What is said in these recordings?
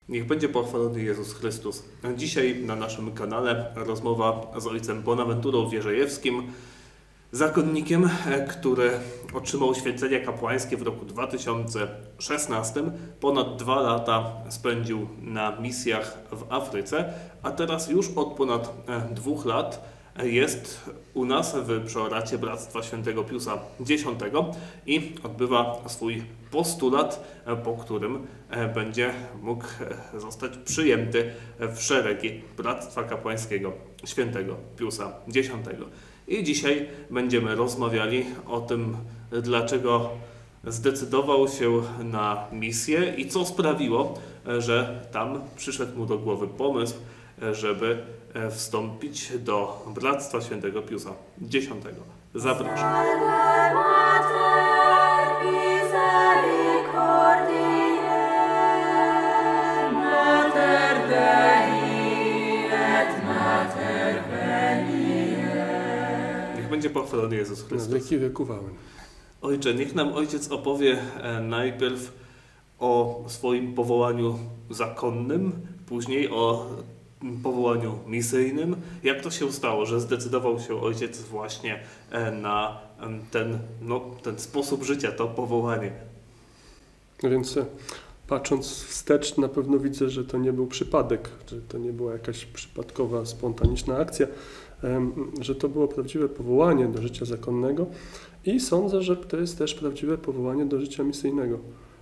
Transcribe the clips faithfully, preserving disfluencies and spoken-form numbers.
Niech będzie pochwalony Jezus Chrystus. Dzisiaj na naszym kanale rozmowa z ojcem Bonaventurą Wierzejewskim, zakonnikiem, który otrzymał święcenie kapłańskie w roku dwa tysiące szesnastym. Ponad dwa lata spędził na misjach w Afryce, a teraz już od ponad dwóch lat jest u nas w przeoracie Bractwa Świętego Piusa Dziesiątego i odbywa swój postulat, po którym będzie mógł zostać przyjęty w szeregi Bractwa Kapłańskiego Świętego Piusa Dziesiątego. I dzisiaj będziemy rozmawiali o tym, dlaczego zdecydował się na misję i co sprawiło, że tam przyszedł mu do głowy pomysł, żeby wstąpić do Bractwa Świętego Piusa Dziesiątego. Zapraszam. Niech będzie pochwalony Jezus Chrystus. Na wieki wieków amen. Ojcze, niech nam Ojciec opowie najpierw o swoim powołaniu zakonnym, później o powołaniu misyjnym. Jak to się stało, że zdecydował się Ojciec właśnie na ten, no, ten sposób życia, to powołanie? No więc patrząc wstecz, na pewno widzę, że to nie był przypadek, że to nie była jakaś przypadkowa, spontaniczna akcja, że to było prawdziwe powołanie do życia zakonnego i sądzę, że to jest też prawdziwe powołanie do życia misyjnego.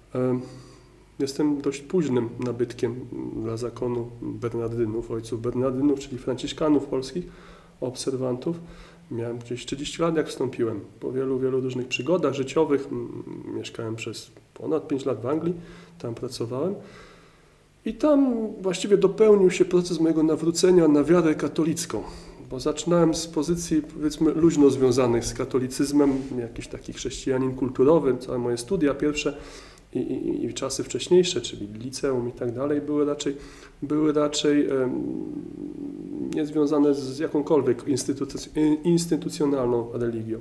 Jestem dość późnym nabytkiem dla zakonu Bernardynów, ojców Bernardynów, czyli franciszkanów polskich, obserwantów. Miałem gdzieś trzydzieści lat, jak wstąpiłem. Po wielu, wielu różnych przygodach życiowych mieszkałem przez ponad pięć lat w Anglii, tam pracowałem. I tam właściwie dopełnił się proces mojego nawrócenia na wiarę katolicką, bo zaczynałem z pozycji, powiedzmy, luźno związanych z katolicyzmem, jakiś taki chrześcijanin kulturowy, całe moje studia pierwsze i, i, i czasy wcześniejsze, czyli liceum i tak dalej, były raczej, były raczej um, niezwiązane z jakąkolwiek instytuc instytucjonalną religią.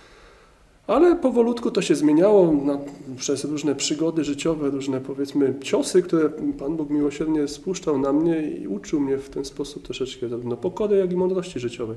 Ale powolutku to się zmieniało na, przez różne przygody życiowe, różne, powiedzmy, ciosy, które Pan Bóg miłosiernie spuszczał na mnie i uczył mnie w ten sposób troszeczkę zarówno pokory, jak i mądrości życiowej.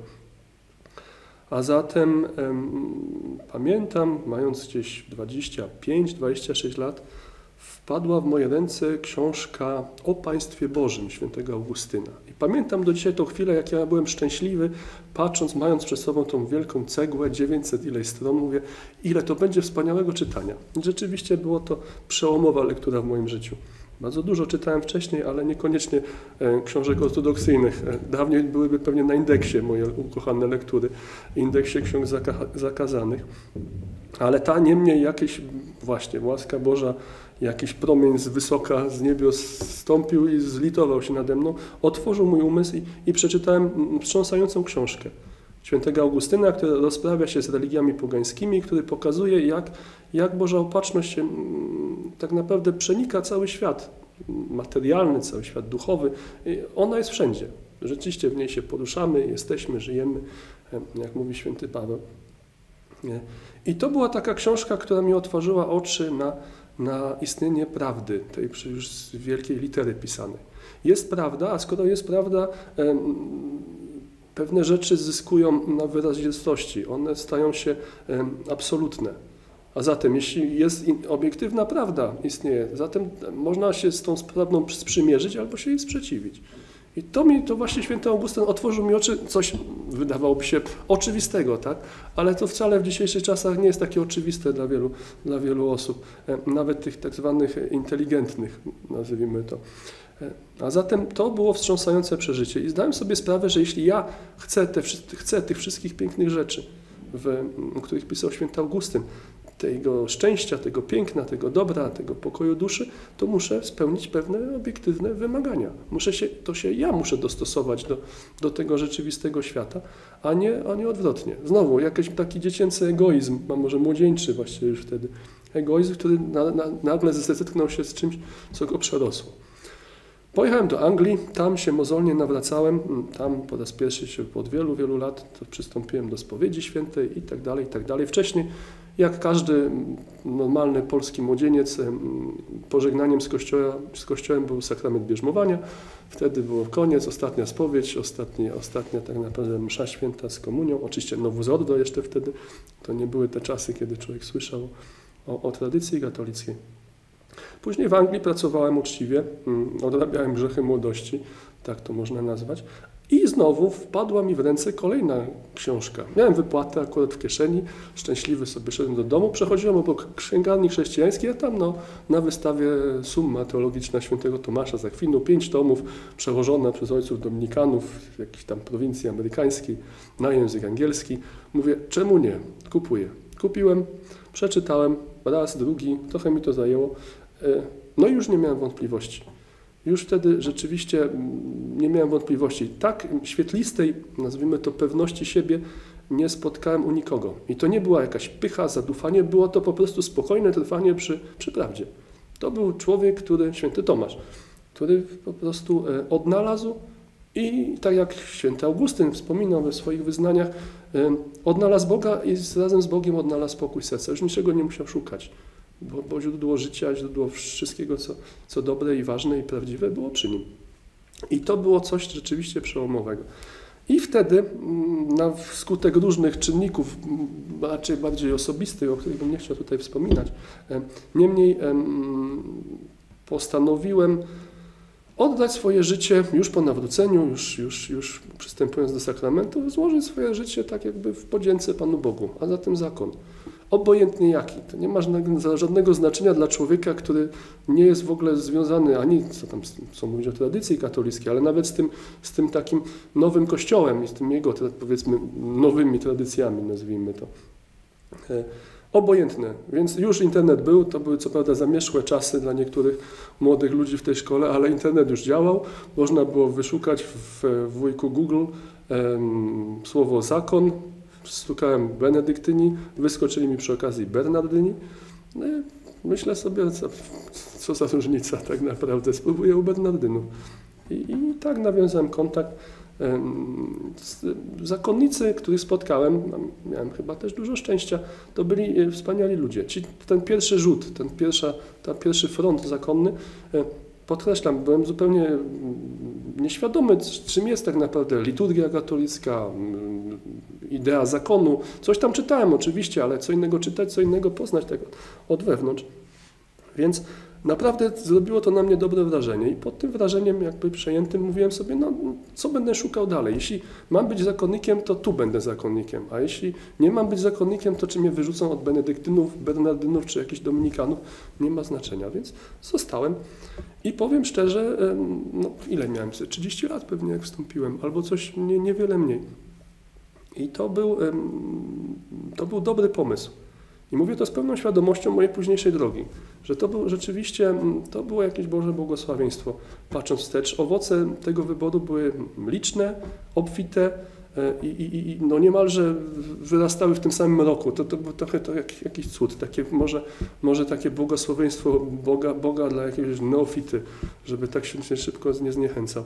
A zatem em, pamiętam, mając gdzieś dwadzieścia pięć dwadzieścia sześć lat, wpadła w moje ręce książka o Państwie Bożym świętego Augustyna. I pamiętam do dzisiaj tą chwilę, jak ja byłem szczęśliwy, patrząc, mając przed sobą tą wielką cegłę, dziewięćset ileś stron, mówię, ile to będzie wspaniałego czytania. I rzeczywiście było to przełomowa lektura w moim życiu. Bardzo dużo czytałem wcześniej, ale niekoniecznie e, książek ortodoksyjnych. E, dawniej byłyby pewnie na indeksie moje ukochane lektury, indeksie ksiąg zaka zakazanych. Ale ta niemniej jakieś, właśnie, łaska Boża, jakiś promień z wysoka, z niebios zstąpił i zlitował się nade mną, otworzył mój umysł i, i przeczytałem wstrząsającą książkę świętego Augustyna, który rozprawia się z religiami pogańskimi, który pokazuje, jak, jak Boża opatrzność się, tak naprawdę przenika cały świat materialny, cały świat duchowy. Ona jest wszędzie. Rzeczywiście w niej się poruszamy, jesteśmy, żyjemy, jak mówi święty Paweł. I to była taka książka, która mi otworzyła oczy na, na istnienie prawdy, tej już z wielkiej litery pisanej. Jest prawda, a skoro jest prawda, pewne rzeczy zyskują na wyrazistości, one stają się absolutne. A zatem, jeśli jest obiektywna prawda istnieje, zatem można się z tą prawdą sprzymierzyć albo się jej sprzeciwić. I to mi, to właśnie święty Augustyn otworzył mi oczy, coś wydawałoby się oczywistego, tak? Ale to wcale w dzisiejszych czasach nie jest takie oczywiste dla wielu, dla wielu osób, nawet tych tak zwanych inteligentnych, nazwijmy to. A zatem to było wstrząsające przeżycie i zdałem sobie sprawę, że jeśli ja chcę, te, chcę tych wszystkich pięknych rzeczy, w, o których pisał święty Augustyn, tego szczęścia, tego piękna, tego dobra, tego pokoju duszy, to muszę spełnić pewne obiektywne wymagania. Muszę się, to się ja muszę dostosować do, do tego rzeczywistego świata, a nie, a nie odwrotnie. Znowu, jakiś taki dziecięcy egoizm, a może młodzieńczy właściwie już wtedy, egoizm, który na, na, nagle zetknął się z czymś, co go przerosło. Pojechałem do Anglii, tam się mozolnie nawracałem, tam po raz pierwszy się od wielu, wielu lat to przystąpiłem do spowiedzi świętej i tak dalej, i tak dalej. Wcześniej jak każdy normalny polski młodzieniec, pożegnaniem z, kościoła, z kościołem był sakrament bierzmowania. Wtedy było koniec, ostatnia spowiedź, ostatnia, ostatnia tak naprawdę msza święta z komunią. Oczywiście Novus Ordo jeszcze wtedy, to nie były te czasy, kiedy człowiek słyszał o, o tradycji katolickiej. Później w Anglii pracowałem uczciwie, odrabiałem grzechy młodości, tak to można nazwać. I znowu wpadła mi w ręce kolejna książka. Miałem wypłatę akurat w kieszeni, szczęśliwy sobie szedłem do domu, przechodziłem obok księgarni chrześcijańskiej, a tam no, na wystawie Summa Teologiczna Świętego Tomasza z Akwinu, pięć tomów przełożone przez ojców dominikanów w jakiejś tam prowincji amerykańskiej na język angielski. Mówię, czemu nie? Kupuję. Kupiłem, przeczytałem raz, drugi, trochę mi to zajęło, no i już nie miałem wątpliwości. Już wtedy rzeczywiście nie miałem wątpliwości. Tak świetlistej, nazwijmy to, pewności siebie nie spotkałem u nikogo. I to nie była jakaś pycha, zadufanie, było to po prostu spokojne trwanie przy, przy prawdzie. To był człowiek, który, święty Tomasz, który po prostu odnalazł i tak jak święty Augustyn wspominał we swoich wyznaniach, odnalazł Boga i razem z Bogiem odnalazł spokój serca. Już niczego nie musiał szukać. Bo, bo źródło życia, źródło wszystkiego, co, co dobre i ważne i prawdziwe, było przy nim. I to było coś rzeczywiście przełomowego. I wtedy, na skutek różnych czynników, raczej bardziej osobistych, o których bym nie chciał tutaj wspominać, niemniej postanowiłem oddać swoje życie już po nawróceniu, już, już, już przystępując do sakramentu, złożyć swoje życie tak jakby w podzięce Panu Bogu, a zatem zakon. Obojętnie jaki. To nie ma żadnego znaczenia dla człowieka, który nie jest w ogóle związany ani, co tam co mówić o tradycji katolickiej, ale nawet z tym, z tym takim nowym kościołem i z tym jego, powiedzmy, nowymi tradycjami, nazwijmy to. Obojętne. Więc już internet był, to były co prawda zamieszłe czasy dla niektórych młodych ludzi w tej szkole, ale internet już działał. Można było wyszukać w wujku Google um, słowo zakon, stukałem Benedyktyni, wyskoczyli mi przy okazji Bernardyni. No myślę sobie, co, co za różnica tak naprawdę, spróbuję u Bernardynów. I, i tak nawiązałem kontakt. Zakonnicy, których spotkałem, miałem chyba też dużo szczęścia, to byli wspaniali ludzie. Ci, ten pierwszy rzut, ten pierwsza, ten pierwszy front zakonny, podkreślam, byłem zupełnie nieświadomy, czym jest tak naprawdę liturgia katolicka, idea zakonu. Coś tam czytałem oczywiście, ale co innego czytać, co innego poznać tego od wewnątrz. Więc naprawdę zrobiło to na mnie dobre wrażenie i pod tym wrażeniem jakby przejętym mówiłem sobie, no co będę szukał dalej? Jeśli mam być zakonnikiem, to tu będę zakonnikiem, a jeśli nie mam być zakonnikiem, to czy mnie wyrzucą od benedyktynów, bernardynów czy jakichś dominikanów, nie ma znaczenia, więc zostałem. I powiem szczerze, no ile miałem? trzydzieści lat pewnie jak wstąpiłem, albo coś nie, niewiele mniej. I to był, to był dobry pomysł. I mówię to z pełną świadomością mojej późniejszej drogi, że to był rzeczywiście, to było jakieś Boże błogosławieństwo. Patrząc wstecz, owoce tego wyboru były liczne, obfite i, i, i no niemalże wyrastały w tym samym roku. To, to był trochę to jak, jakiś cud, takie, może, może takie błogosławieństwo Boga, Boga dla jakiegoś neofity, żeby tak się szybko nie zniechęcał.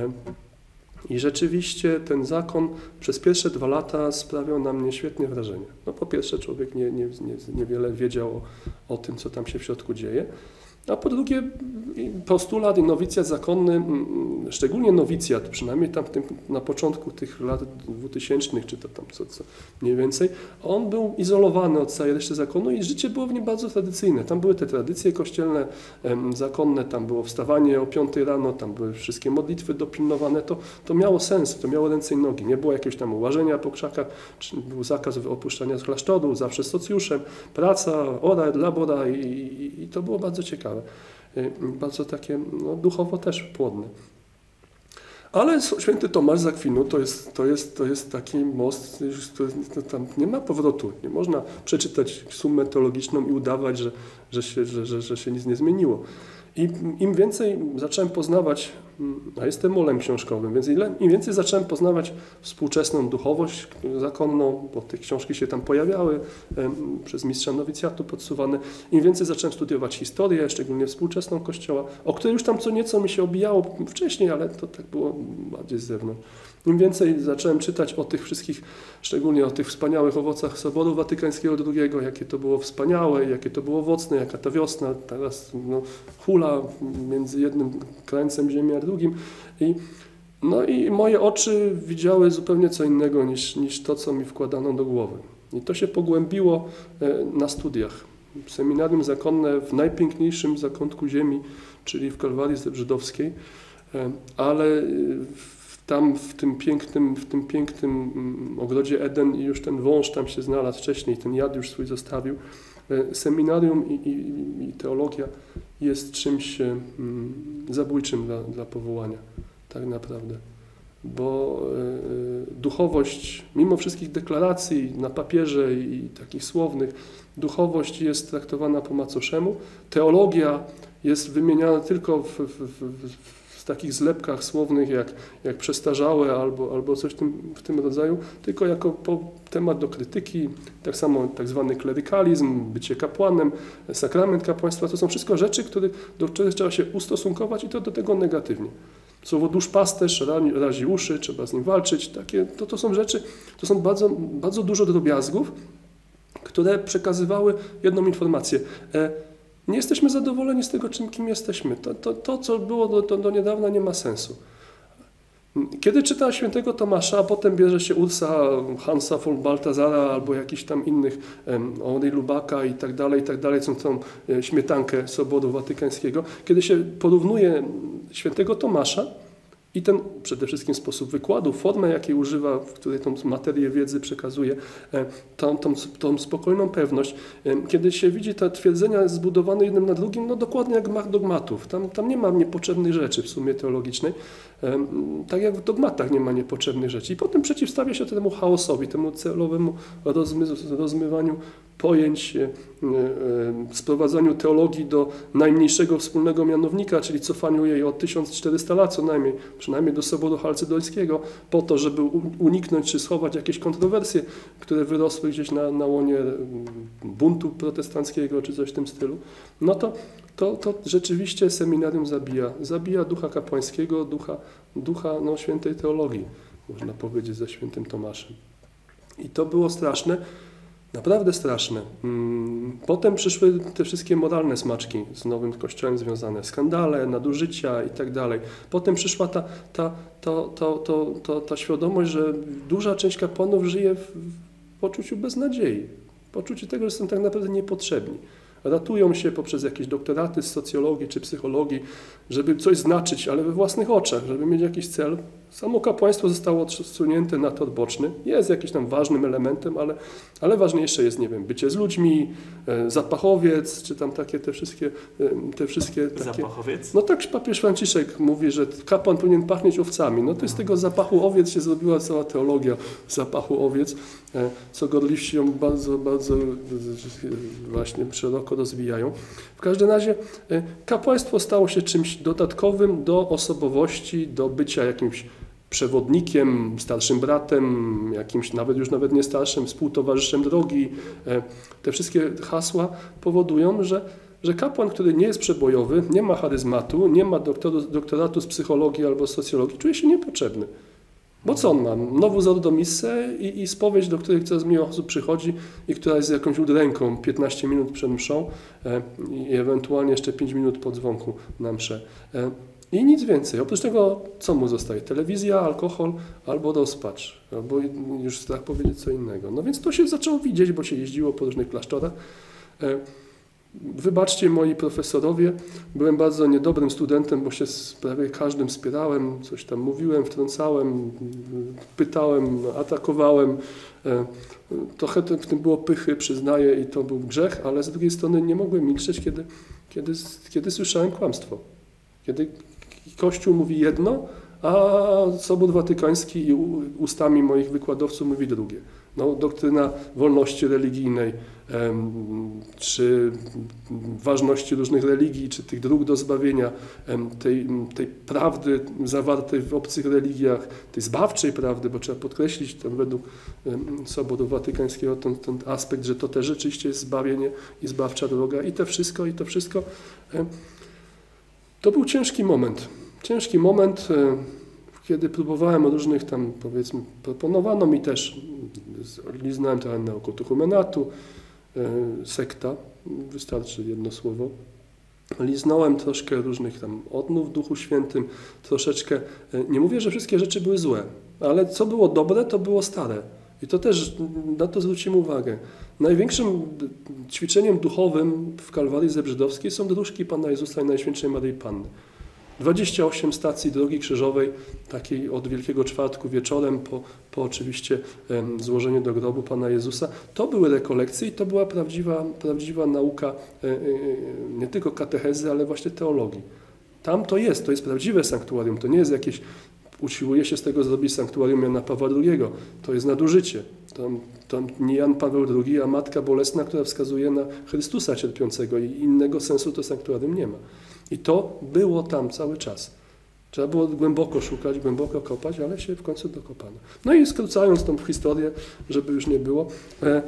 I rzeczywiście ten zakon przez pierwsze dwa lata sprawiał na mnie świetne wrażenie. No po pierwsze człowiek nie, nie, nie, niewiele wiedział o, o tym, co tam się w środku dzieje, a po drugie postulat i nowicjat zakonny, szczególnie nowicjat, przynajmniej tam w tym, na początku tych lat dwutysięcznych, czy to tam co, co mniej więcej, on był izolowany od całej reszty zakonu i życie było w nim bardzo tradycyjne. Tam były te tradycje kościelne, zakonne, tam było wstawanie o piątej rano, tam były wszystkie modlitwy dopilnowane, to, to miało sens, to miało ręce i nogi. Nie było jakiegoś tam łażenia po krzakach, był zakaz opuszczania z klasztoru, zawsze z socjuszem, praca, ora, labora i, i, i to było bardzo ciekawe. Bardzo takie no, duchowo też płodne. Ale święty Tomasz z Akwinu to jest, to jest, to jest taki most, to tam nie ma powrotu. Nie można przeczytać summę teologiczną i udawać, że, że, się, że, że, że się nic nie zmieniło. I im więcej zacząłem poznawać a jestem mulem książkowym, więc ile, im więcej zacząłem poznawać współczesną duchowość zakonną, bo te książki się tam pojawiały em, przez mistrza nowicjatu podsuwane, im więcej zacząłem studiować historię, szczególnie współczesną Kościoła, o której już tam co nieco mi się obijało wcześniej, ale to tak było bardziej z zewnątrz. Im więcej zacząłem czytać o tych wszystkich, szczególnie o tych wspaniałych owocach Soboru Watykańskiego drugiego, jakie to było wspaniałe, jakie to było owocne, jaka ta wiosna teraz no, hula między jednym krańcem ziemi a drugim. I, no i moje oczy widziały zupełnie co innego niż, niż to, co mi wkładano do głowy. I to się pogłębiło na studiach. Seminarium zakonne w najpiękniejszym zakątku ziemi, czyli w Kalwarii Żydowskiej, ale tam w tym pięknym, w tym pięknym ogrodzie Eden i już ten wąż tam się znalazł wcześniej, ten jad już swój zostawił. Seminarium i, i, i teologia jest czymś mm, zabójczym dla, dla powołania, tak naprawdę. Bo y, duchowość, mimo wszystkich deklaracji na papierze i, i takich słownych, duchowość jest traktowana po macoszemu. Teologia jest wymieniana tylko w, w, w, w takich zlepkach słownych jak, jak przestarzałe albo, albo coś tym, w tym rodzaju, tylko jako po, temat do krytyki, tak samo tak zwany klerykalizm, bycie kapłanem, sakrament kapłaństwa, to są wszystko rzeczy, które, do których trzeba się ustosunkować i to do tego negatywnie. Słowo duszpasterz razi uszy, trzeba z nim walczyć, takie, to, to są rzeczy, to są bardzo, bardzo dużo drobiazgów, które przekazywały jedną informację. E, Nie jesteśmy zadowoleni z tego, czym, kim jesteśmy. To, to, to co było do, do, do niedawna, nie ma sensu. Kiedy czyta świętego Tomasza, a potem bierze się Ursa, Hansa von Baltazara albo jakichś tam innych, Henri Lubaka i tak dalej, i tak dalej, są tą śmietankę Soboru Watykańskiego, kiedy się porównuje świętego Tomasza i ten przede wszystkim sposób wykładu, formę, jakiej używa, w której tą materię wiedzy przekazuje, tą, tą, tą spokojną pewność. Kiedy się widzi te twierdzenia zbudowane jednym na drugim, no dokładnie jak gmach dogmatów. Tam, tam nie ma niepotrzebnych rzeczy w sumie teologicznej, tak jak w dogmatach nie ma niepotrzebnych rzeczy. I potem przeciwstawia się temu chaosowi, temu celowemu rozmy, rozmywaniu pojęć, sprowadzaniu teologii do najmniejszego wspólnego mianownika, czyli cofaniu jej o tysiąc czterysta lat co najmniej, przynajmniej do Soboru Chalcedońskiego, po to, żeby uniknąć czy schować jakieś kontrowersje, które wyrosły gdzieś na, na łonie buntu protestanckiego czy coś w tym stylu, no to, to, to rzeczywiście seminarium zabija. Zabija ducha kapłańskiego, ducha, ducha no, świętej teologii, można powiedzieć, ze świętym Tomaszem. I to było straszne. Naprawdę straszne. Potem przyszły te wszystkie moralne smaczki z nowym kościołem związane, skandale, nadużycia i tak dalej. Potem przyszła ta, ta, to, to, to, to, ta świadomość, że duża część kapłanów żyje w poczuciu beznadziei, w poczuciu tego, że są tak naprawdę niepotrzebni. Ratują się poprzez jakieś doktoraty z socjologii czy psychologii, żeby coś znaczyć, ale we własnych oczach, żeby mieć jakiś cel. Samo kapłaństwo zostało odsunięte na tor boczny. Jest jakimś tam ważnym elementem, ale, ale ważniejsze jest, nie wiem, bycie z ludźmi, e, zapachowiec, czy tam takie te wszystkie... E, te wszystkie takie, zapachowiec? No tak papież Franciszek mówi, że kapłan powinien pachnieć owcami. No to z tego zapachu owiec się zrobiła cała teologia zapachu owiec, e, co gorliwsi ją bardzo, bardzo e, właśnie szeroko rozwijają. W każdym razie e, kapłaństwo stało się czymś dodatkowym do osobowości, do bycia jakimś przewodnikiem, starszym bratem, jakimś nawet już nawet nie starszym, współtowarzyszem drogi. Te wszystkie hasła powodują, że, że kapłan, który nie jest przebojowy, nie ma charyzmatu, nie ma doktoru, doktoratu z psychologii albo socjologii, czuje się niepotrzebny. Bo co on ma? Nowus ordo misse i, i spowiedź, do której coraz mniej osób przychodzi i która jest jakąś udręką piętnaście minut przed mszą e, i ewentualnie jeszcze pięć minut po dzwonku na mszę. E, I nic więcej. Oprócz tego, co mu zostaje? Telewizja, alkohol albo rozpacz, albo już strach powiedzieć co innego. No więc to się zaczęło widzieć, bo się jeździło po różnych klasztorach. E, Wybaczcie moi profesorowie, byłem bardzo niedobrym studentem, bo się z prawie każdym spierałem, coś tam mówiłem, wtrącałem, pytałem, atakowałem. Trochę w tym było pychy, przyznaję, i to był grzech, ale z drugiej strony nie mogłem milczeć, kiedy, kiedy, kiedy słyszałem kłamstwo. Kiedy Kościół mówi jedno, a Sobór Watykański i ustami moich wykładowców mówi drugie. No, doktryna wolności religijnej, czy ważności różnych religii, czy tych dróg do zbawienia, tej, tej prawdy zawartej w obcych religiach, tej zbawczej prawdy, bo trzeba podkreślić ten, według Soboru Watykańskiego ten, ten aspekt, że to też rzeczywiście jest zbawienie i zbawcza droga i to wszystko, i to wszystko. To był ciężki moment. Ciężki moment, kiedy próbowałem różnych tam, powiedzmy, proponowano mi też, liznąłem trochę neokatechumenatu, sekta, wystarczy jedno słowo. Liznąłem troszkę różnych tam odnów w Duchu Świętym, troszeczkę, nie mówię, że wszystkie rzeczy były złe, ale co było dobre, to było stare. I to też, na to zwrócimy uwagę. Największym ćwiczeniem duchowym w Kalwarii Zebrzydowskiej są dróżki Pana Jezusa i Najświętszej Maryi Panny. dwadzieścia osiem stacji Drogi Krzyżowej, takiej od Wielkiego Czwartku wieczorem, po, po oczywiście em, złożeniu do grobu Pana Jezusa. To były rekolekcje i to była prawdziwa, prawdziwa nauka e, e, nie tylko katechezy, ale właśnie teologii. Tam to jest, to jest prawdziwe sanktuarium, to nie jest jakieś, usiłuje się z tego zrobić sanktuarium Jana Pawła drugiego, to jest nadużycie. Tam, tam nie Jan Paweł drugi, a Matka Bolesna, która wskazuje na Chrystusa cierpiącego i innego sensu to sanktuarium nie ma. I to było tam cały czas. Trzeba było głęboko szukać, głęboko kopać, ale się w końcu dokopano. No i skrócając tą historię, żeby już nie było, e,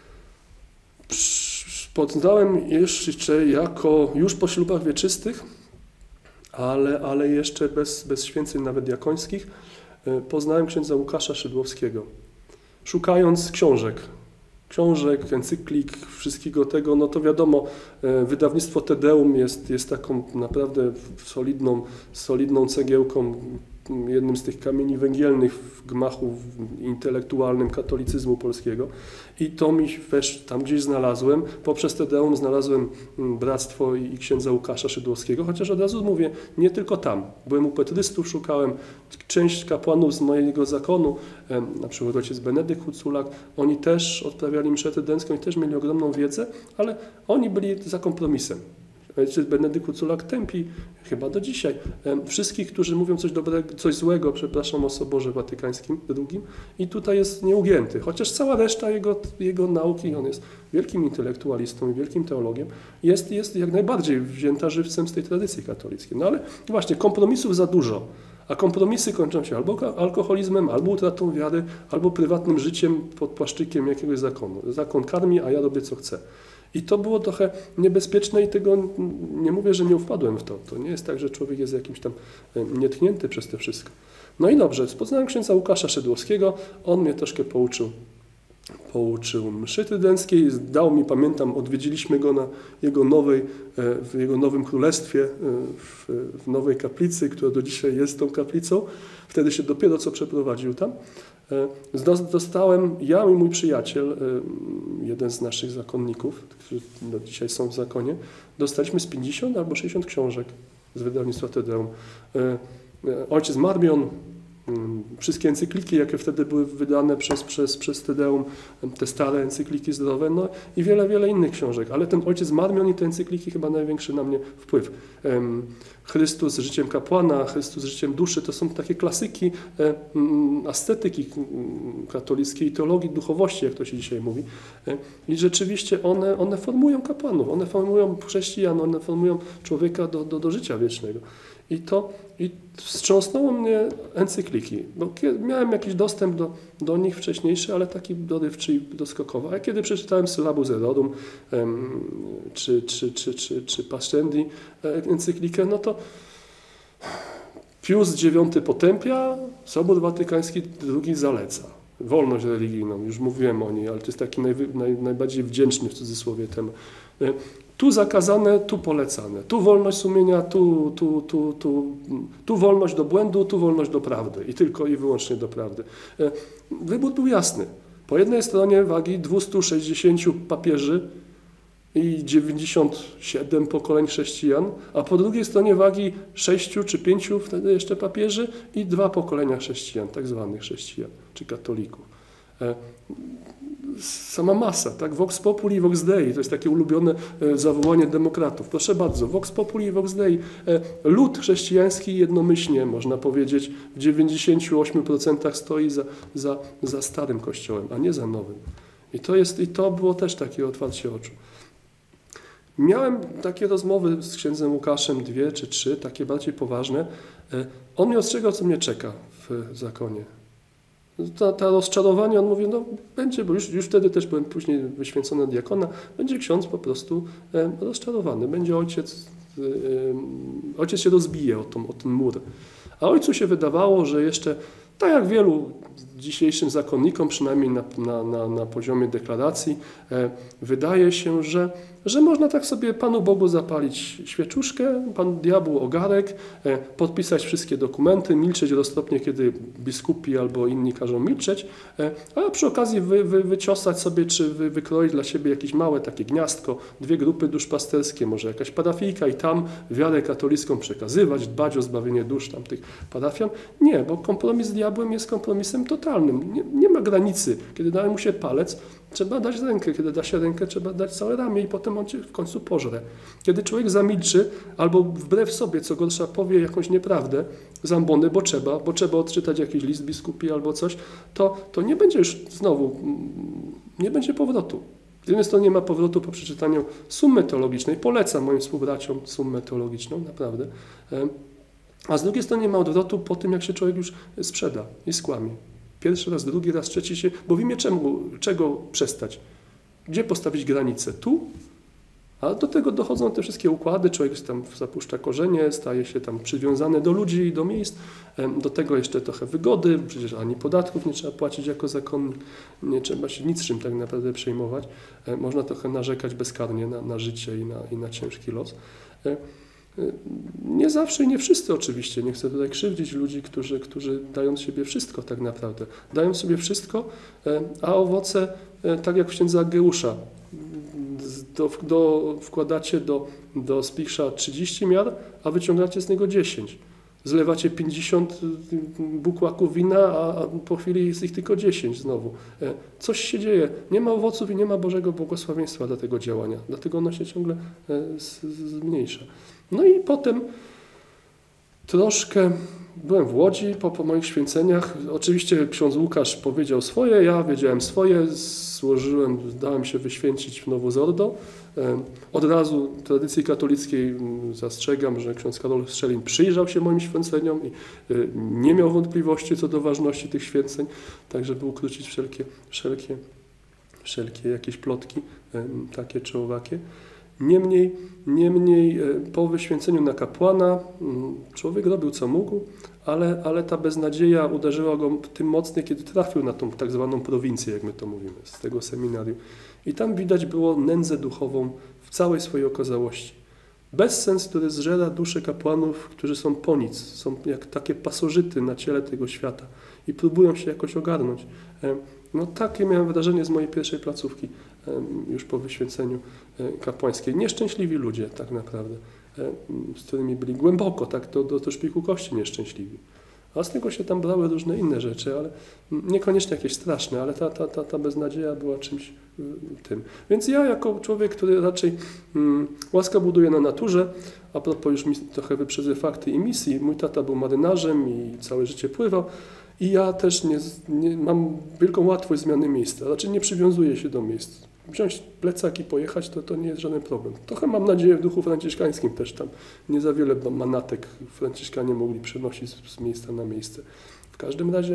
poznałem jeszcze jako, już po ślubach wieczystych, ale, ale jeszcze bez, bez święceń nawet diakońskich, e, poznałem księdza Łukasza Szydłowskiego. Szukając książek, książek, encyklik, wszystkiego tego, no to wiadomo, wydawnictwo Te Deum jest, jest taką naprawdę solidną, solidną cegiełką, jednym z tych kamieni węgielnych w gmachu intelektualnym katolicyzmu polskiego. I to mi też tam gdzieś znalazłem. Poprzez Te Deum znalazłem bractwo i księdza Łukasza Szydłowskiego, chociaż od razu mówię, nie tylko tam. Byłem u petrystów, szukałem część kapłanów z mojego zakonu, na przykład ojciec Benedykt Huculak, oni też odprawiali mszę trydencką i też mieli ogromną wiedzę, ale oni byli za kompromisem. Ojciec Benedykt Huculak tępi chyba do dzisiaj wszystkich, którzy mówią coś dobrego, coś złego, przepraszam, o Soborze Watykańskim drugim i tutaj jest nieugięty, chociaż cała reszta jego, jego nauki, on jest wielkim intelektualistą i wielkim teologiem, jest, jest jak najbardziej wzięta żywcem z tej tradycji katolickiej. No ale właśnie kompromisów za dużo, a kompromisy kończą się albo alkoholizmem, albo utratą wiary, albo prywatnym życiem pod płaszczykiem jakiegoś zakonu. Zakon karmi, a ja robię co chcę. I to było trochę niebezpieczne i tego nie mówię, że nie wpadłem w to. To nie jest tak, że człowiek jest jakimś tam nietknięty przez to wszystko. No i dobrze, poznałem księdza Łukasza Szydłowskiego, on mnie troszkę pouczył, pouczył mszy trydenckiej, dał mi, pamiętam, odwiedziliśmy go na jego nowej, w jego nowym królestwie, w, w nowej kaplicy, która do dzisiaj jest tą kaplicą. Wtedy się dopiero co przeprowadził tam. Dostałem, ja i mój przyjaciel, jeden z naszych zakonników, którzy do dzisiaj są w zakonie, dostaliśmy z pięćdziesiąt albo sześćdziesiąt książek z wydawnictwa Te Deum. Ojciec Marmion, wszystkie encykliki, jakie wtedy były wydane przez, przez, przez Te Deum, te stare encykliki zdrowe, no i wiele, wiele innych książek. Ale ten ojciec Marmion i te encykliki chyba największy na mnie wpływ. Chrystus z życiem kapłana, Chrystus z życiem duszy, to są takie klasyki ascetyki katolickiej, teologii, duchowości, jak to się dzisiaj mówi. I rzeczywiście one, one formują kapłanów, one formują chrześcijan, one formują człowieka do, do, do życia wiecznego. I to i wstrząsnęło mnie encykliki, bo miałem jakiś dostęp do, do nich wcześniejszy, ale taki dorywczy i doskokowy. A kiedy przeczytałem Syllabus Erorum um, czy, czy, czy, czy, czy Pascendi encyklikę, no to Pius dziewiąty potępia, Sobór Watykański drugi zaleca. Wolność religijną, już mówiłem o niej, ale to jest taki naj, naj, najbardziej wdzięczny w cudzysłowie temat. Tu zakazane, tu polecane. Tu wolność sumienia, tu, tu, tu, tu, tu wolność do błędu, tu wolność do prawdy. I tylko i wyłącznie do prawdy. Wybór był jasny. Po jednej stronie wagi dwieście sześćdziesiąt papieży i dziewięćdziesiąt siedem pokoleń chrześcijan, a po drugiej stronie wagi sześciu czy pięciu wtedy jeszcze papieży i dwa pokolenia chrześcijan, tak zwanych chrześcijan czy katolików. sama masa, tak? Vox populi, vox dei, to jest takie ulubione zawołanie demokratów. Proszę bardzo, vox populi, vox dei. Lud chrześcijański jednomyślnie, można powiedzieć, w dziewięćdziesięciu ośmiu procentach stoi za, za, za starym kościołem, a nie za nowym. I to, jest, i to było też takie otwarcie oczu. Miałem takie rozmowy z księdzem Łukaszem, dwie czy trzy, takie bardziej poważne. On mnie ostrzegał, co mnie czeka w zakonie. Ta, ta rozczarowanie, on mówi, no będzie, bo już, już wtedy też byłem później wyświęcony diakona, będzie ksiądz po prostu e, rozczarowany, będzie ojciec, e, ojciec się rozbije o, tą, o ten mur. A ojcu się wydawało, że jeszcze, tak jak wielu dzisiejszym zakonnikom, przynajmniej na, na, na, na poziomie deklaracji, e, wydaje się, że, że można tak sobie Panu Bogu zapalić świeczuszkę, Panu Diabłu ogarek, e, podpisać wszystkie dokumenty, milczeć roztropnie, kiedy biskupi albo inni każą milczeć, e, a przy okazji wy, wy, wyciosać sobie, czy wy, wykroić dla siebie jakieś małe takie gniazdko, dwie grupy duszpasterskie, może jakaś parafijka i tam wiarę katolicką przekazywać, dbać o zbawienie dusz tamtych parafian. Nie, bo kompromis z diabłem jest kompromisem totalnym. Nie, nie ma granicy. Kiedy daje mu się palec, trzeba dać rękę. Kiedy da się rękę, trzeba dać całe ramię i potem on cię w końcu pożre. Kiedy człowiek zamilczy albo wbrew sobie, co gorsza, powie jakąś nieprawdę, zambony, bo trzeba, bo trzeba odczytać jakiś list biskupi albo coś, to, to nie będzie już znowu, nie będzie powrotu. Z jednej strony nie ma powrotu po przeczytaniu summy teologicznej. Polecam moim współbraciom summę teologiczną, naprawdę. A z drugiej strony nie ma odwrotu po tym, jak się człowiek już sprzeda i skłamie. Pierwszy raz, drugi raz, trzeci się, bo w imię czemu, czego przestać? Gdzie postawić granicę? Tu? A do tego dochodzą te wszystkie układy, człowiek tam zapuszcza korzenie, staje się tam przywiązany do ludzi i do miejsc, do tego jeszcze trochę wygody, przecież ani podatków nie trzeba płacić jako zakonnik, nie trzeba się niczym tak naprawdę przejmować, można trochę narzekać bezkarnie na, na życie i na, i na ciężki los. Nie zawsze i nie wszyscy oczywiście, nie chcę tutaj krzywdzić ludzi, którzy, którzy dają z siebie wszystko tak naprawdę. Dają sobie wszystko, a owoce, tak jak w księdze Ageusza, do, do, wkładacie do, do spichrza trzydzieści miar, a wyciągacie z niego dziesięć. Zlewacie pięćdziesiąt bukłaków wina, a po chwili jest ich tylko dziesięć znowu. Coś się dzieje. Nie ma owoców i nie ma Bożego błogosławieństwa dla tego działania. Dlatego ono się ciągle zmniejsza. No i potem troszkę byłem w Łodzi po, po moich święceniach. Oczywiście ksiądz Łukasz powiedział swoje, ja wiedziałem swoje, złożyłem, dałem się wyświęcić w Nowo Zordo. Od razu tradycji katolickiej zastrzegam, że ksiądz Karol Strzelin przyjrzał się moim święceniom i nie miał wątpliwości co do ważności tych święceń, tak żeby ukrócić wszelkie, wszelkie, wszelkie jakieś plotki, takie czy owakie. Niemniej, niemniej po wyświęceniu na kapłana człowiek robił co mógł, ale, ale ta beznadzieja uderzyła go tym mocniej, kiedy trafił na tą tak zwaną prowincję, jak my to mówimy, z tego seminarium. I tam widać było nędzę duchową w całej swojej okazałości. Bezsens, który zżera dusze kapłanów, którzy są po nic, są jak takie pasożyty na ciele tego świata i próbują się jakoś ogarnąć. No takie miałem wrażenie z mojej pierwszej placówki, już po wyświęceniu kapłańskiej. Nieszczęśliwi ludzie tak naprawdę, z którymi byli głęboko, tak do, do, do szpiku kości nieszczęśliwi. A z tego się tam brały różne inne rzeczy, ale niekoniecznie jakieś straszne, ale ta, ta, ta, ta beznadzieja była czymś tym. Więc ja jako człowiek, który raczej mm, łaska buduje na naturze, a propos już mi trochę wyprzedzę fakty i misji, mój tata był marynarzem i całe życie pływał, i ja też nie, nie, mam wielką łatwość zmiany miejsca, raczej nie przywiązuję się do miejsc. Wziąć plecak i pojechać, to, to nie jest żaden problem. Trochę mam nadzieję w duchu franciszkańskim też tam. Nie za wiele manatek Franciszkanie mogli przenosić z, z miejsca na miejsce. W każdym razie,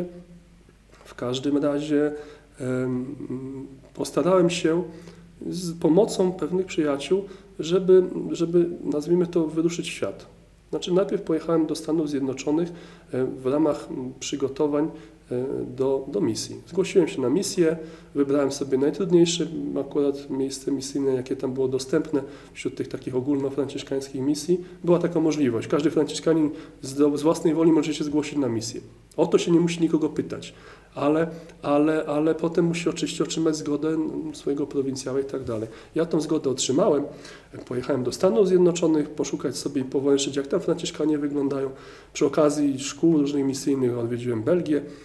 w każdym razie um, postarałem się z pomocą pewnych przyjaciół, żeby, żeby nazwijmy to, wyruszyć w świat. Znaczy najpierw pojechałem do Stanów Zjednoczonych w ramach przygotowań do, do misji. Zgłosiłem się na misję, wybrałem sobie najtrudniejsze akurat miejsce misyjne, jakie tam było dostępne wśród tych takich ogólnofranciszkańskich misji. Była taka możliwość. Każdy franciszkanin z, z własnej woli może się zgłosić na misję. O to się nie musi nikogo pytać, ale, ale, ale potem musi oczywiście otrzymać zgodę swojego prowincjała i tak dalej. Ja tą zgodę otrzymałem, pojechałem do Stanów Zjednoczonych, poszukać sobie i powęszyć, jak tam franciszkanie wyglądają. Przy okazji szkół różnych misyjnych odwiedziłem Belgię,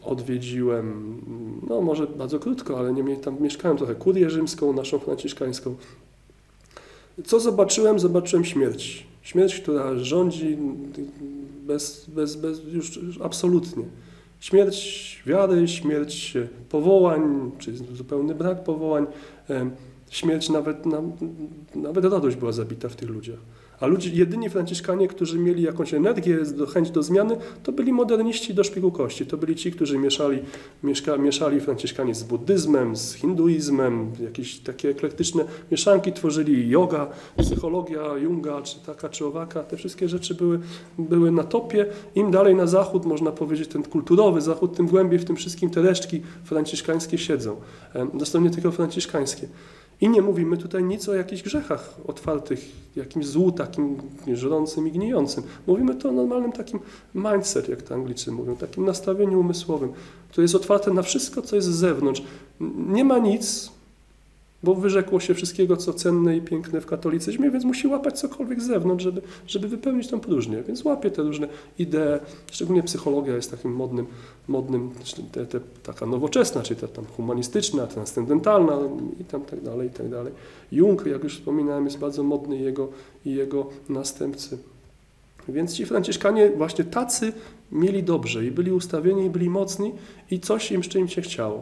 odwiedziłem, no może bardzo krótko, ale niemniej tam mieszkałem trochę, kurię rzymską, naszą franciszkańską. Co zobaczyłem? Zobaczyłem śmierć. Śmierć, która rządzi bez, bez, bez już, już absolutnie. Śmierć wiary, śmierć powołań, czy zupełny brak powołań, śmierć nawet, nawet radość była zabita w tych ludziach. A ludzie, jedyni franciszkanie, którzy mieli jakąś energię, chęć do zmiany, to byli moderniści do szpiku kości. To byli ci, którzy mieszali, mieszka, mieszali franciszkanie z buddyzmem, z hinduizmem, jakieś takie eklektyczne mieszanki tworzyli, yoga, psychologia Junga, czy taka, czy owaka. Te wszystkie rzeczy były, były na topie. Im dalej na zachód, można powiedzieć, ten kulturowy zachód, tym głębiej w tym wszystkim te resztki franciszkańskie siedzą. Dosłownie tylko franciszkańskie. I nie mówimy tutaj nic o jakichś grzechach otwartych, jakimś złu takim żrącym i gnijącym. Mówimy to o normalnym takim mindset, jak to Anglicy mówią, takim nastawieniu umysłowym, które jest otwarte na wszystko, co jest z zewnątrz. Nie ma nic, bo wyrzekło się wszystkiego, co cenne i piękne w katolicyzmie, więc musi łapać cokolwiek z zewnątrz, żeby, żeby wypełnić tą próżnię. Więc łapie te różne idee, szczególnie psychologia jest takim modnym, modnym te, te, taka nowoczesna, czyli ta tam humanistyczna, transcendentalna i tam tak dalej, i tak dalej. Jung, jak już wspominałem, jest bardzo modny i jego, i jego następcy. Więc ci franciszkanie właśnie tacy mieli dobrze i byli ustawieni, i byli mocni i coś im, z czym im się chciało.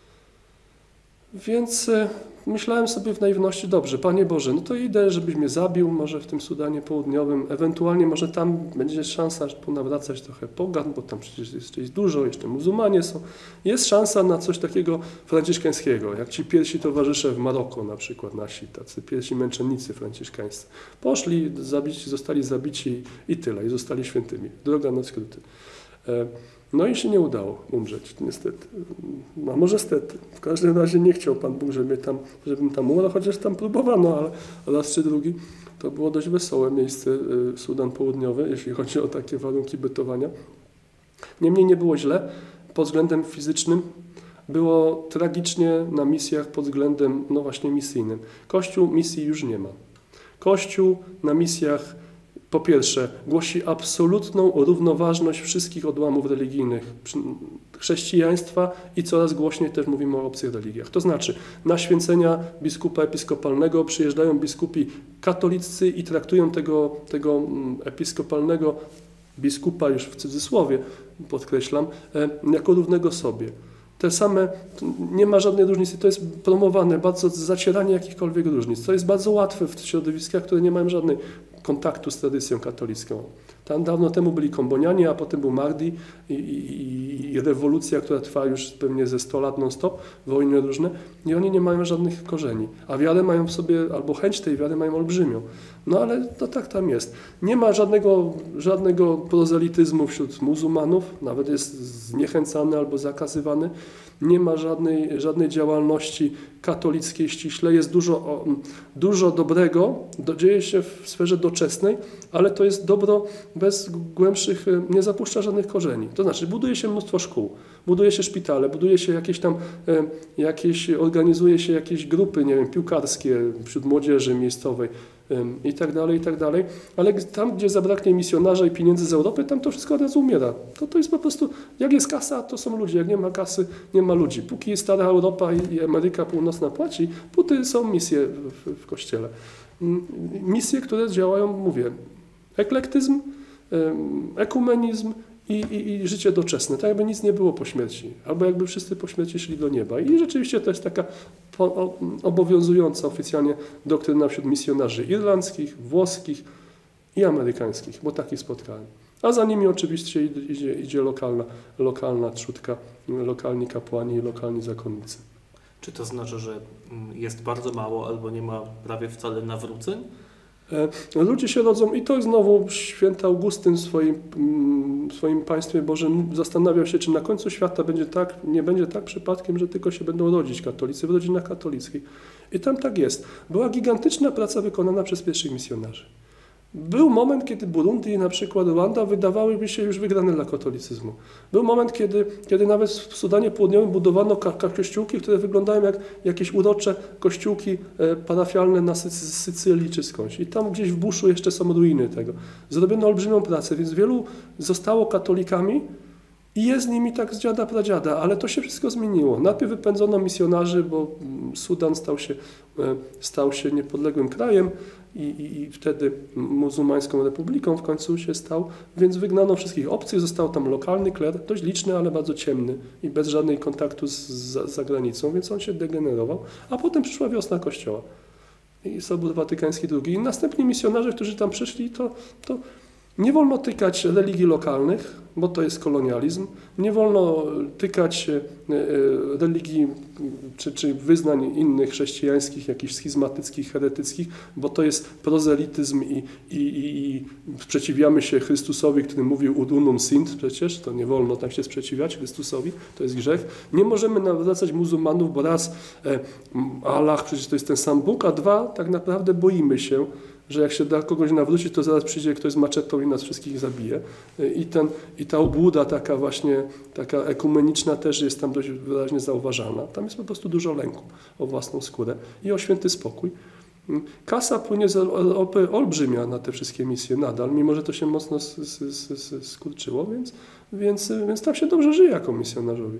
Więc myślałem sobie w naiwności, dobrze, Panie Boże, no to idę, żebyś mnie zabił, może w tym Sudanie Południowym, ewentualnie może tam będzie szansa ponawracać trochę pogan, bo tam przecież jeszcze jest dużo, jeszcze muzułmanie są. Jest szansa na coś takiego franciszkańskiego, jak ci pierwsi towarzysze w Maroku na przykład, nasi tacy pierwsi męczennicy franciszkańscy. Poszli, zabici, zostali zabici i tyle, i zostali świętymi. Droga na skróty. No i się nie udało umrzeć, niestety. No może stety. W każdym razie nie chciał Pan Bóg, żeby tam, żebym tam umarł, chociaż tam próbowano, ale raz czy drugi to było dość wesołe miejsce, Sudan Południowy, jeśli chodzi o takie warunki bytowania. Niemniej nie było źle pod względem fizycznym. Było tragicznie na misjach pod względem, no właśnie, misyjnym. Kościół misji już nie ma. Kościół na misjach po pierwsze, głosi absolutną równoważność wszystkich odłamów religijnych chrześcijaństwa i coraz głośniej też mówimy o obcych religiach. To znaczy, na święcenia biskupa episkopalnego przyjeżdżają biskupi katoliccy i traktują tego, tego episkopalnego biskupa, już w cudzysłowie podkreślam, jako równego sobie. Te same, nie ma żadnej różnicy, to jest promowane, bardzo zacieranie jakichkolwiek różnic. To jest bardzo łatwe w środowiskach, które nie mają żadnej kontaktu z tradycją katolicką. Tam dawno temu byli kombonianie, a potem był Mahdi i, i, i rewolucja, która trwa już pewnie ze sto lat non-stop, wojny różne i oni nie mają żadnych korzeni, a wiarę mają w sobie, albo chęć tej wiary mają olbrzymią. No ale to tak tam jest. Nie ma żadnego, żadnego prozelityzmu wśród muzułmanów, nawet jest zniechęcany albo zakazywany. Nie ma żadnej, żadnej działalności katolickiej ściśle. Jest dużo, dużo dobrego, do, dzieje się w sferze doczesnej, ale to jest dobro bez głębszych, nie zapuszcza żadnych korzeni. To znaczy buduje się mnóstwo szkół, buduje się szpitale, buduje się jakieś tam, jakieś, organizuje się jakieś grupy, nie wiem, piłkarskie wśród młodzieży miejscowej i tak dalej, i tak dalej, ale tam, gdzie zabraknie misjonarza i pieniędzy z Europy, tam to wszystko od razu umiera. To, to jest po prostu, jak jest kasa, to są ludzie, jak nie ma kasy, nie ma ludzi. Póki stara Europa i Ameryka Północna płaci, póty są misje w, w Kościele. Misje, które działają, mówię, eklektyzm, ekumenizm, I, i, i życie doczesne, tak jakby nic nie było po śmierci, albo jakby wszyscy po śmierci szli do nieba. I rzeczywiście to jest taka po, o, obowiązująca oficjalnie doktryna wśród misjonarzy irlandzkich, włoskich i amerykańskich, bo takich spotkałem. A za nimi oczywiście idzie, idzie lokalna, lokalna trzódka, lokalni kapłani i lokalni zakonnicy. Czy to znaczy, że jest bardzo mało albo nie ma prawie wcale nawróceń? Ludzie się rodzą i to znowu święty Augustyn w swoim, w swoim Państwie Bożym zastanawiał się, czy na końcu świata będzie tak, nie będzie tak przypadkiem, że tylko się będą rodzić katolicy w rodzinach katolickich. I tam tak jest. Była gigantyczna praca wykonana przez pierwszych misjonarzy. Był moment, kiedy Burundi i na przykład Rwanda wydawałyby się już wygrane dla katolicyzmu. Był moment, kiedy, kiedy nawet w Sudanie Południowym budowano ka ka kościółki, które wyglądają jak jakieś urocze kościółki e, parafialne na Sycy Sycylii czy skądś. I tam gdzieś w buszu jeszcze są ruiny tego. Zrobiono olbrzymią pracę, więc wielu zostało katolikami I jest z nimi tak z dziada pradziada, ale to się wszystko zmieniło. Najpierw wypędzono misjonarzy, bo Sudan stał się, stał się niepodległym krajem i, i, i wtedy muzułmańską republiką w końcu się stał, więc wygnano wszystkich obcych, został tam lokalny kler, dość liczny, ale bardzo ciemny i bez żadnej kontaktu z za, zagranicą, więc on się degenerował, a potem przyszła wiosna Kościoła i Sobór Watykański drugi. I następni misjonarze, którzy tam przyszli, to, to nie wolno tykać religii lokalnych, bo to jest kolonializm. Nie wolno tykać religii czy, czy wyznań innych chrześcijańskich, jakichś schizmatyckich, heretyckich, bo to jest prozelityzm i, i, i sprzeciwiamy się Chrystusowi, który mówił ud unum sint, przecież to nie wolno tak się sprzeciwiać Chrystusowi, to jest grzech. Nie możemy nawracać muzułmanów, bo raz e, Allah przecież to jest ten sam Bóg, a dwa tak naprawdę boimy się, że jak się da kogoś nawrócić, to zaraz przyjdzie ktoś z maczetą i nas wszystkich zabije. I, ten, i ta obłuda taka właśnie, taka ekumeniczna też jest tam dość wyraźnie zauważalna. Tam jest po prostu dużo lęku o własną skórę i o święty spokój. Kasa płynie z Europy olbrzymia na te wszystkie misje nadal, mimo że to się mocno skurczyło, więc, więc, więc tam się dobrze żyje jako misjonarzowi.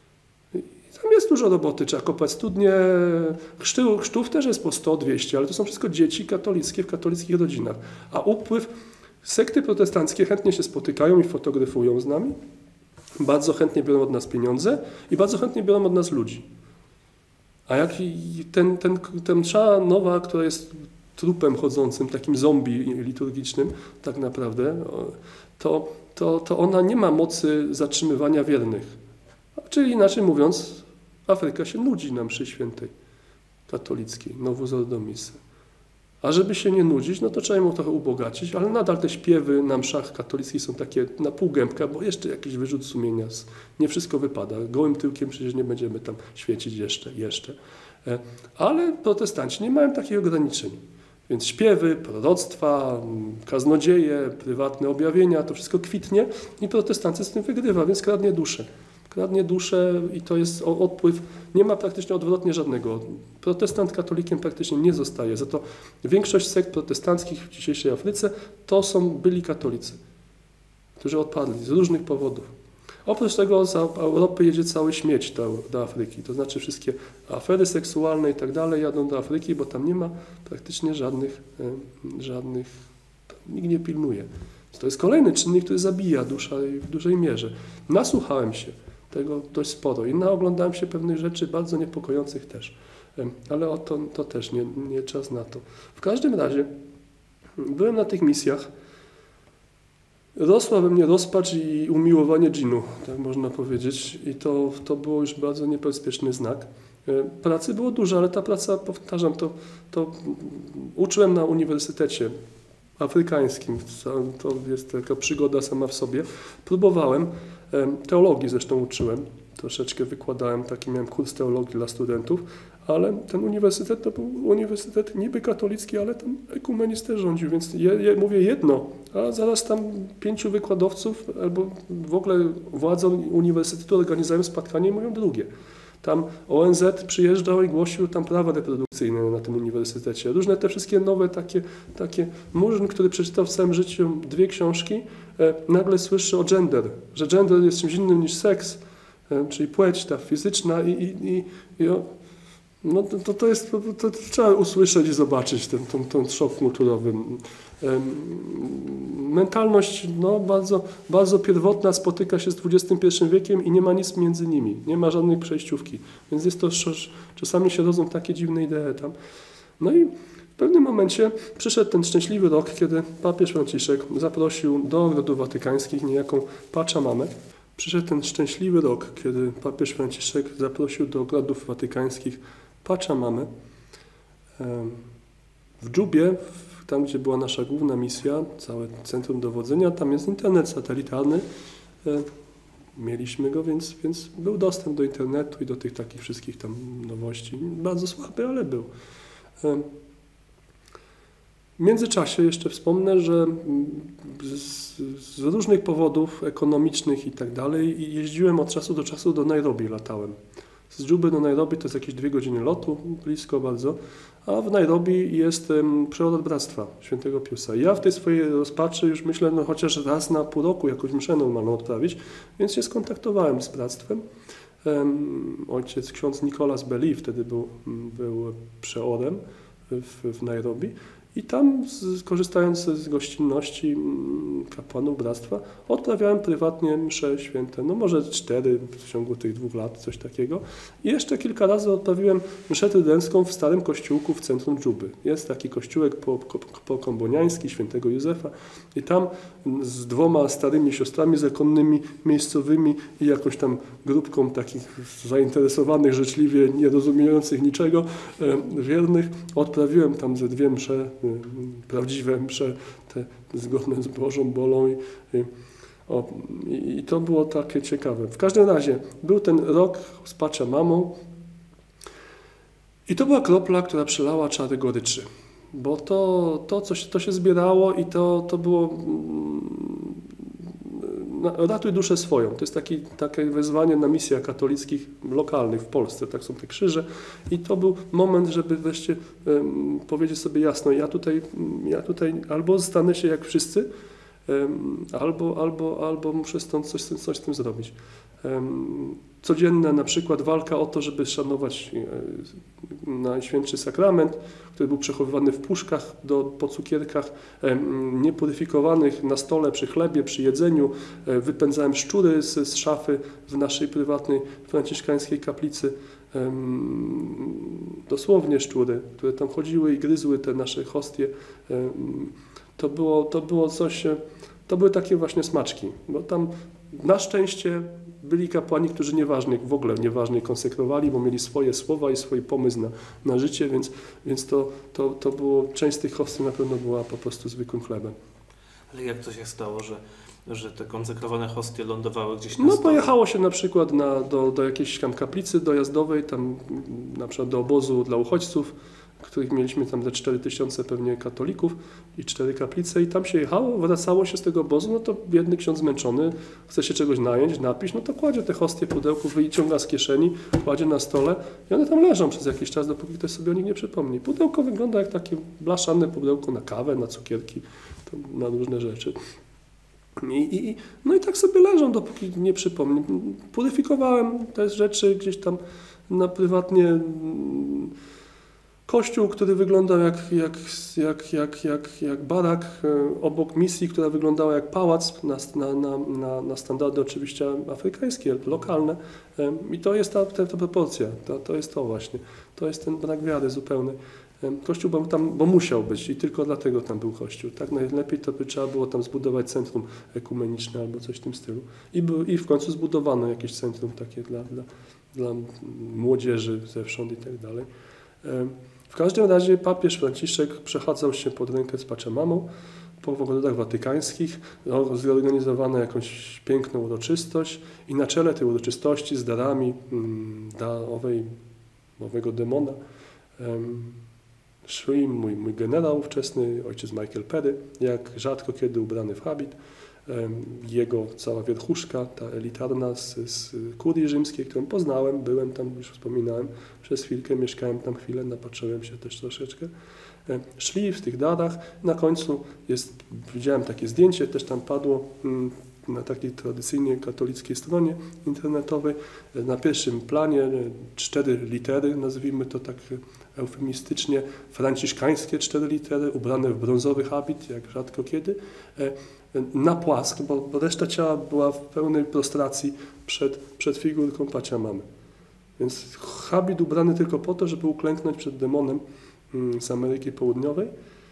Tam jest dużo roboty, trzeba kopać studnie, chrztu, chrztów też jest po sto dwieście, ale to są wszystko dzieci katolickie w katolickich rodzinach. A upływ, sekty protestanckie chętnie się spotykają i fotografują z nami, bardzo chętnie biorą od nas pieniądze i bardzo chętnie biorą od nas ludzi. A jak ten, ten, ten msza nowa, która jest trupem chodzącym, takim zombie liturgicznym tak naprawdę, to, to, to ona nie ma mocy zatrzymywania wiernych. Czyli inaczej mówiąc, Afryka się nudzi na mszy świętej katolickiej, Novus Ordo Missae. A żeby się nie nudzić, no to trzeba ją trochę ubogacić, ale nadal te śpiewy na mszach katolickich są takie na pół gębka, bo jeszcze jakiś wyrzut sumienia. Nie wszystko wypada. Gołym tyłkiem przecież nie będziemy tam świecić jeszcze, jeszcze. Ale protestanci nie mają takich ograniczeń. Więc śpiewy, proroctwa, kaznodzieje, prywatne objawienia, to wszystko kwitnie i protestancy z tym wygrywa, więc kradnie duszę. Kradnie duszę i to jest odpływ, nie ma praktycznie odwrotnie żadnego. Protestant katolikiem praktycznie nie zostaje. Za to większość sekt protestanckich w dzisiejszej Afryce to są byli katolicy, którzy odpadli z różnych powodów. Oprócz tego z Europy jedzie cały śmieć do, do Afryki, to znaczy wszystkie afery seksualne i tak dalej jadą do Afryki, bo tam nie ma praktycznie żadnych, żadnych nikt nie pilnuje. To jest kolejny czynnik, który zabija duszę w dużej mierze. Nasłuchałem się tego dość sporo i naoglądałem się pewnych rzeczy bardzo niepokojących też, ale o to, to też nie, nie czas na to. W każdym razie byłem na tych misjach, rosła we mnie rozpacz i umiłowanie dżinu, tak można powiedzieć, i to, to było już bardzo niebezpieczny znak. Pracy było dużo, ale ta praca, powtarzam, to, to uczyłem na uniwersytecie afrykańskim, to jest taka przygoda sama w sobie. Próbowałem, teologii zresztą uczyłem, troszeczkę wykładałem, taki miałem kurs teologii dla studentów, ale ten uniwersytet to był uniwersytet niby katolicki, ale tam ekumenizm też rządził, więc je, je, mówię jedno, a zaraz tam pięciu wykładowców albo w ogóle władze uniwersytetu organizują spotkanie i mówią drugie. Tam O N Z przyjeżdżał i głosił tam prawa reprodukcyjne na tym uniwersytecie. Różne te wszystkie nowe takie, takie Murzyn, który przeczytał w całym życiu dwie książki, e, nagle słyszy o gender, że gender jest czymś innym niż seks, e, czyli płeć ta fizyczna i, i, i, i o, no to, to jest, to, to trzeba usłyszeć i zobaczyć ten, ten, ten szok kulturowy. E, mentalność no, bardzo, bardzo pierwotna spotyka się z dwudziestym pierwszym wiekiem i nie ma nic między nimi, nie ma żadnej przejściówki, więc jest to, czasami się rodzą takie dziwne idee tam. No i w pewnym momencie przyszedł ten szczęśliwy rok, kiedy papież Franciszek zaprosił do ogrodów watykańskich niejaką Pachamamę. Przyszedł ten szczęśliwy rok, kiedy papież Franciszek zaprosił do ogrodów watykańskich Pachamamę. W Dżubie, tam gdzie była nasza główna misja, całe centrum dowodzenia, tam jest internet satelitarny. Mieliśmy go, więc, więc był dostęp do internetu i do tych takich wszystkich tam nowości. Bardzo słaby, ale był. W międzyczasie jeszcze wspomnę, że z, z różnych powodów ekonomicznych i tak dalej jeździłem od czasu do czasu do Nairobi, latałem. Z Dżuby do Nairobi to jest jakieś dwie godziny lotu, blisko bardzo, a w Nairobi jest um, przeobrad Bractwa Świętego Piusa. Ja w tej swojej rozpaczy już myślę, no chociaż raz na pół roku jakąś mszę normalną odprawić, więc się skontaktowałem z Bractwem. Um, ojciec ksiądz Nicolas Belli wtedy był, był przeorem w, w Nairobi. I tam, z, korzystając z gościnności kapłanów bractwa, odprawiałem prywatnie msze święte, no może cztery w ciągu tych dwóch lat, coś takiego. I jeszcze kilka razy odprawiłem mszę trydencką w starym kościółku w centrum Dżuby. Jest taki kościółek pokomboniański po świętego Józefa i tam z dwoma starymi siostrami zakonnymi, miejscowymi i jakąś tam grupką takich zainteresowanych, życzliwie nierozumiejących niczego, e, wiernych, odprawiłem tam ze dwie msze, prawdziwe msze, te zgodne z Bożą wolą i, i, o, i to było takie ciekawe. W każdym razie był ten rok z Pachamamą i to była kropla, która przelała czary goryczy, bo to, to, co się, to się zbierało i to, to było ratuj duszę swoją. To jest taki, takie wezwanie na misjach katolickich lokalnych w Polsce, tak są te krzyże i to był moment, żeby wreszcie um, powiedzieć sobie jasno, ja tutaj, ja tutaj albo stanę się jak wszyscy, um, albo, albo, albo muszę stąd coś, coś z tym zrobić. Um, codzienna na przykład walka o to, żeby szanować Najświętszy Sakrament, który był przechowywany w puszkach do, po cukierkach, niepuryfikowanych na stole, przy chlebie, przy jedzeniu. Wypędzałem szczury z, z szafy w naszej prywatnej franciszkańskiej kaplicy. Dosłownie szczury, które tam chodziły i gryzły te nasze hostie. To było, to było coś, to były takie właśnie smaczki, bo tam na szczęście byli kapłani, którzy nieważnych, w ogóle nieważnych konsekrowali, bo mieli swoje słowa i swój pomysł na, na życie, więc, więc to, to, to było, część z tych hostii na pewno była po prostu zwykłym chlebem. Ale jak to się stało, że, że te konsekrowane hostie lądowały gdzieś na No stole? pojechało się na przykład na, do, do jakiejś tam kaplicy dojazdowej, tam na przykład do obozu dla uchodźców, których mieliśmy tam ze cztery tysiące pewnie katolików i cztery kaplice i tam się jechało, wracało się z tego obozu, no to biedny ksiądz zmęczony, chce się czegoś najeść, napić, no to kładzie te hostie w pudełku, wyciąga z kieszeni, kładzie na stole i one tam leżą przez jakiś czas, dopóki ktoś sobie o nich nie przypomni. Pudełko wygląda jak takie blaszane pudełko na kawę, na cukierki, na różne rzeczy. I, i, no i tak sobie leżą, dopóki nie przypomni. Puryfikowałem te rzeczy gdzieś tam na prywatnie. Kościół, który wyglądał jak, jak, jak, jak, jak, jak barak obok misji, która wyglądała jak pałac na, na, na, na standardy oczywiście afrykańskie, lokalne. I to jest ta, ta, ta proporcja, to, to jest to właśnie. To jest ten brak wiary zupełny. Kościół był tam, bo musiał być i tylko dlatego tam był kościół. Tak najlepiej to by trzeba było tam zbudować centrum ekumeniczne albo coś w tym stylu. I, był, i w końcu zbudowano jakieś centrum takie dla, dla, dla młodzieży zewsząd i tak dalej. W każdym razie papież Franciszek przechadzał się pod rękę z Pachamamą po ogrodach watykańskich, zorganizowano jakąś piękną uroczystość i na czele tej uroczystości z darami mm, dla owej, owego demona um, szli mój, mój generał ówczesny, ojciec Michael Perry, jak rzadko kiedy ubrany w habit, um, jego cała wierchuszka, ta elitarna z, z kurii rzymskiej, którą poznałem, byłem tam, już wspominałem, przez chwilkę mieszkałem tam chwilę, napatrzyłem się też troszeczkę. Um, szli w tych darach, na końcu jest, widziałem takie zdjęcie, też tam padło um, na takiej tradycyjnie katolickiej stronie internetowej. Na pierwszym planie cztery litery, nazwijmy to tak eufemistycznie, franciszkańskie cztery litery, ubrane w brązowy habit, jak rzadko kiedy, na płask, bo reszta ciała była w pełnej prostracji przed, przed figurką Pachamamy. Więc habit ubrany tylko po to, żeby uklęknąć przed demonem z Ameryki Południowej.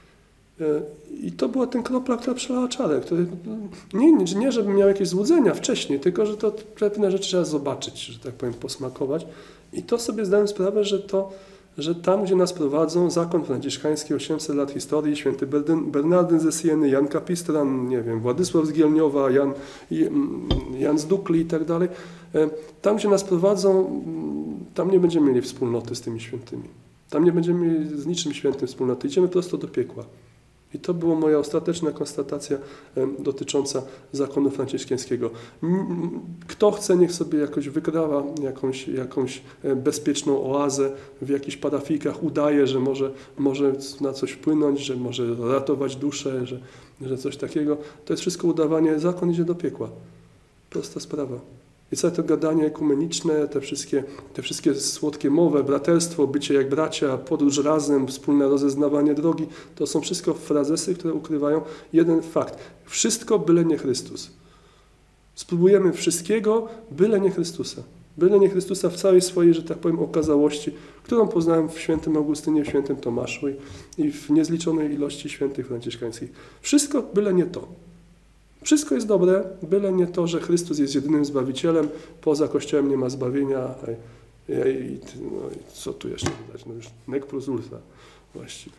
I to była ten kropla, która przelała czarę. Który, nie, nie, nie, żebym miał jakieś złudzenia wcześniej, tylko że to pewne rzeczy trzeba zobaczyć, że tak powiem, posmakować. I to sobie zdałem sprawę, że to, że tam, gdzie nas prowadzą, zakon franciszkański, osiemset lat historii, święty Bernardyn ze Sieny, Jan Kapistran, nie wiem, Władysław z Gielniowa, Jan, Jan z Dukli i tak dalej. Tam, gdzie nas prowadzą, tam nie będziemy mieli wspólnoty z tymi świętymi. Tam nie będziemy mieli z niczym świętym wspólnoty. Idziemy prosto do piekła. I to była moja ostateczna konstatacja dotycząca zakonu franciszkańskiego. Kto chce, niech sobie jakoś wygrawa jakąś, jakąś bezpieczną oazę w jakichś parafijkach, udaje, że może, może na coś wpłynąć, że może ratować duszę, że, że coś takiego. To jest wszystko udawanie, zakon idzie do piekła. Prosta sprawa. I całe to gadanie ekumeniczne, te wszystkie, te wszystkie słodkie mowy, braterstwo, bycie jak bracia, podróż razem, wspólne rozeznawanie drogi, to są wszystko frazesy, które ukrywają jeden fakt. Wszystko byle nie Chrystus. Spróbujemy wszystkiego, byle nie Chrystusa. Byle nie Chrystusa w całej swojej, że tak powiem, okazałości, którą poznałem w świętym Augustynie, w świętym Tomaszu i, i w niezliczonej ilości świętych franciszkańskich. Wszystko byle nie to. Wszystko jest dobre, byle nie to, że Chrystus jest jedynym Zbawicielem, poza Kościołem nie ma zbawienia. I, i, no, i co tu jeszcze dodać? No już nec plus ultra właściwie.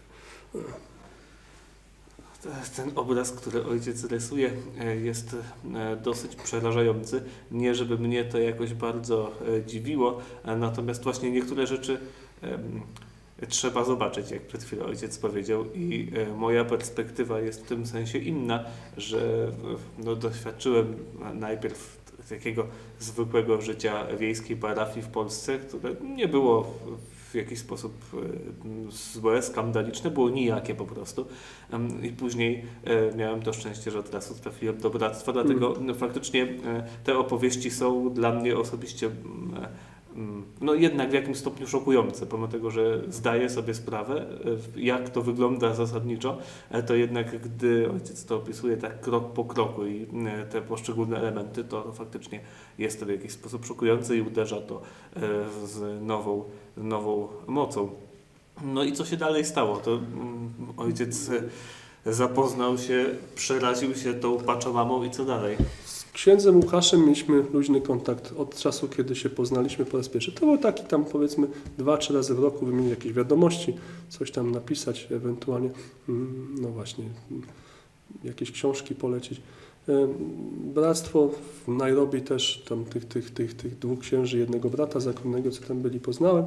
Ten obraz, który ojciec rysuje, jest dosyć przerażający. Nie, żeby mnie to jakoś bardzo dziwiło, natomiast właśnie niektóre rzeczy trzeba zobaczyć, jak przed chwilą ojciec powiedział, i moja perspektywa jest w tym sensie inna, że no, doświadczyłem najpierw takiego zwykłego życia wiejskiej parafii w Polsce, które nie było w jakiś sposób złe, skandaliczne, było nijakie po prostu. I później miałem to szczęście, że od razu trafiłem do bractwa, dlatego no, faktycznie te opowieści są dla mnie osobiście no jednak w jakimś stopniu szokujące, pomimo tego, że zdaję sobie sprawę, jak to wygląda zasadniczo, to jednak gdy ojciec to opisuje tak krok po kroku i te poszczególne elementy, to faktycznie jest to w jakiś sposób szokujące i uderza to z nową, nową mocą. No i co się dalej stało? To ojciec zapoznał się, przeraził się tą Pachamamą i co dalej? Z księdzem Łukaszem mieliśmy luźny kontakt od czasu, kiedy się poznaliśmy po raz pierwszy. To był taki tam, powiedzmy, dwa, trzy razy w roku wymienić jakieś wiadomości, coś tam napisać, ewentualnie, no właśnie, jakieś książki polecić. Bractwo w Nairobi też, tam tych, tych, tych, tych dwóch księży, jednego brata zakonnego, co tam byli, poznałem.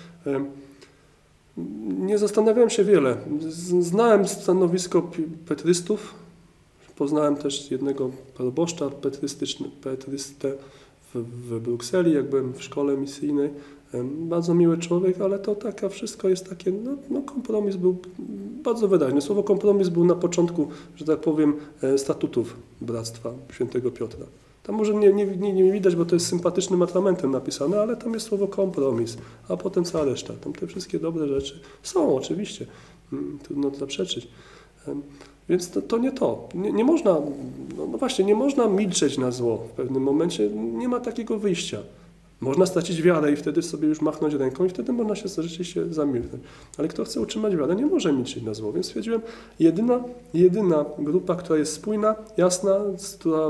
Nie zastanawiałem się wiele. Znałem stanowisko petrystów. Poznałem też jednego proboszcza petrystyczny, petrystę w, w Brukseli, jak byłem w szkole misyjnej. Bardzo miły człowiek, ale to taka wszystko jest takie, no, no kompromis był bardzo wyraźny. Słowo kompromis był na początku, że tak powiem, statutów Bractwa Świętego Piotra. Tam może nie, nie, nie, nie widać, bo to jest sympatycznym atramentem napisane, ale tam jest słowo kompromis, a potem cała reszta. Tam te wszystkie dobre rzeczy są oczywiście, trudno to zaprzeczyć. Więc to, to nie to. Nie, nie można, no, no właśnie, nie można milczeć na zło w pewnym momencie. Nie ma takiego wyjścia. Można stracić wiarę i wtedy sobie już machnąć ręką i wtedy można się rzeczywiście zamilknąć. Ale kto chce utrzymać wiarę, nie może milczeć na zło. Więc stwierdziłem, jedyna, jedyna grupa, która jest spójna, jasna, która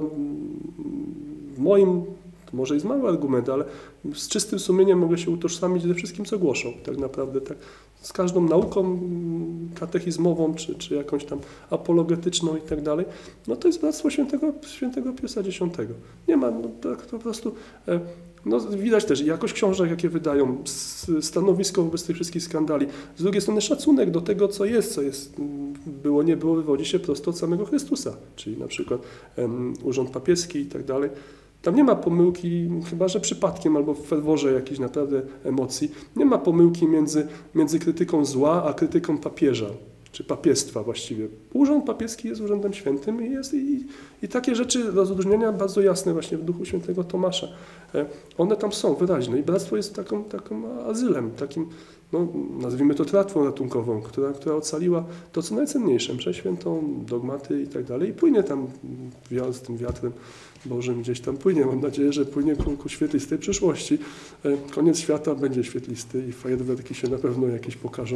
w moim, to może jest mały argument, ale z czystym sumieniem mogę się utożsamić ze wszystkim, co głoszą. Tak naprawdę tak. Z każdą nauką katechizmową, czy, czy jakąś tam apologetyczną i tak dalej, no to jest Bractwo Świętego, Świętego Piusa X. Nie ma, no tak po prostu, no widać też jakość książek, jakie wydają, stanowisko wobec tych wszystkich skandali. Z drugiej strony szacunek do tego, co jest, co jest, było, nie było, wywodzi się prosto od samego Chrystusa, czyli na przykład um, urząd papieski i tak dalej. Tam nie ma pomyłki, chyba że przypadkiem albo w ferworze jakichś naprawdę emocji, nie ma pomyłki między, między krytyką zła a krytyką papieża, czy papiestwa właściwie. Urząd papieski jest urzędem świętym i, jest, i, i takie rzeczy, rozróżnienia bardzo jasne właśnie w duchu świętego Tomasza. One tam są wyraźne i bractwo jest taką, taką azylem, takim, no, nazwijmy to tratwą ratunkową, która, która ocaliła to, co najcenniejsze, mszę świętą, dogmaty i tak dalej i płynie tam z tym wiatrem Bożym gdzieś tam płynie. Mam nadzieję, że płynie ku, ku świetlistej przyszłości. Koniec świata będzie świetlisty i fajerwerki się na pewno jakieś pokażą.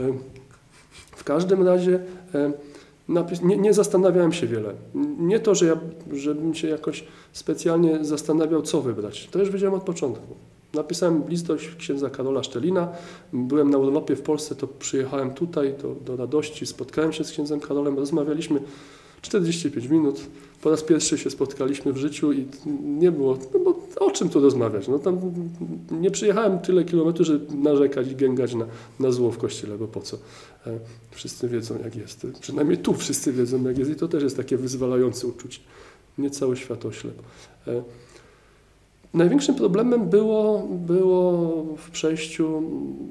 W każdym razie nie, nie zastanawiałem się wiele. Nie to, że ja, żebym się jakoś specjalnie zastanawiał, co wybrać. To już wiedziałem od początku. Napisałem list do księdza Karola Sztelina. Byłem na urlopie w Polsce, to przyjechałem tutaj do, do Radości, spotkałem się z księdzem Karolem, rozmawialiśmy czterdzieści pięć minut. Po raz pierwszy się spotkaliśmy w życiu i nie było, no bo o czym tu rozmawiać? No tam nie przyjechałem tyle kilometrów, żeby narzekać i gęgać na, na zło w kościele, bo po co? E, wszyscy wiedzą, jak jest. Przynajmniej tu wszyscy wiedzą, jak jest i to też jest takie wyzwalające uczucie. Nie cały świat oślep. E, największym problemem było, było w przejściu.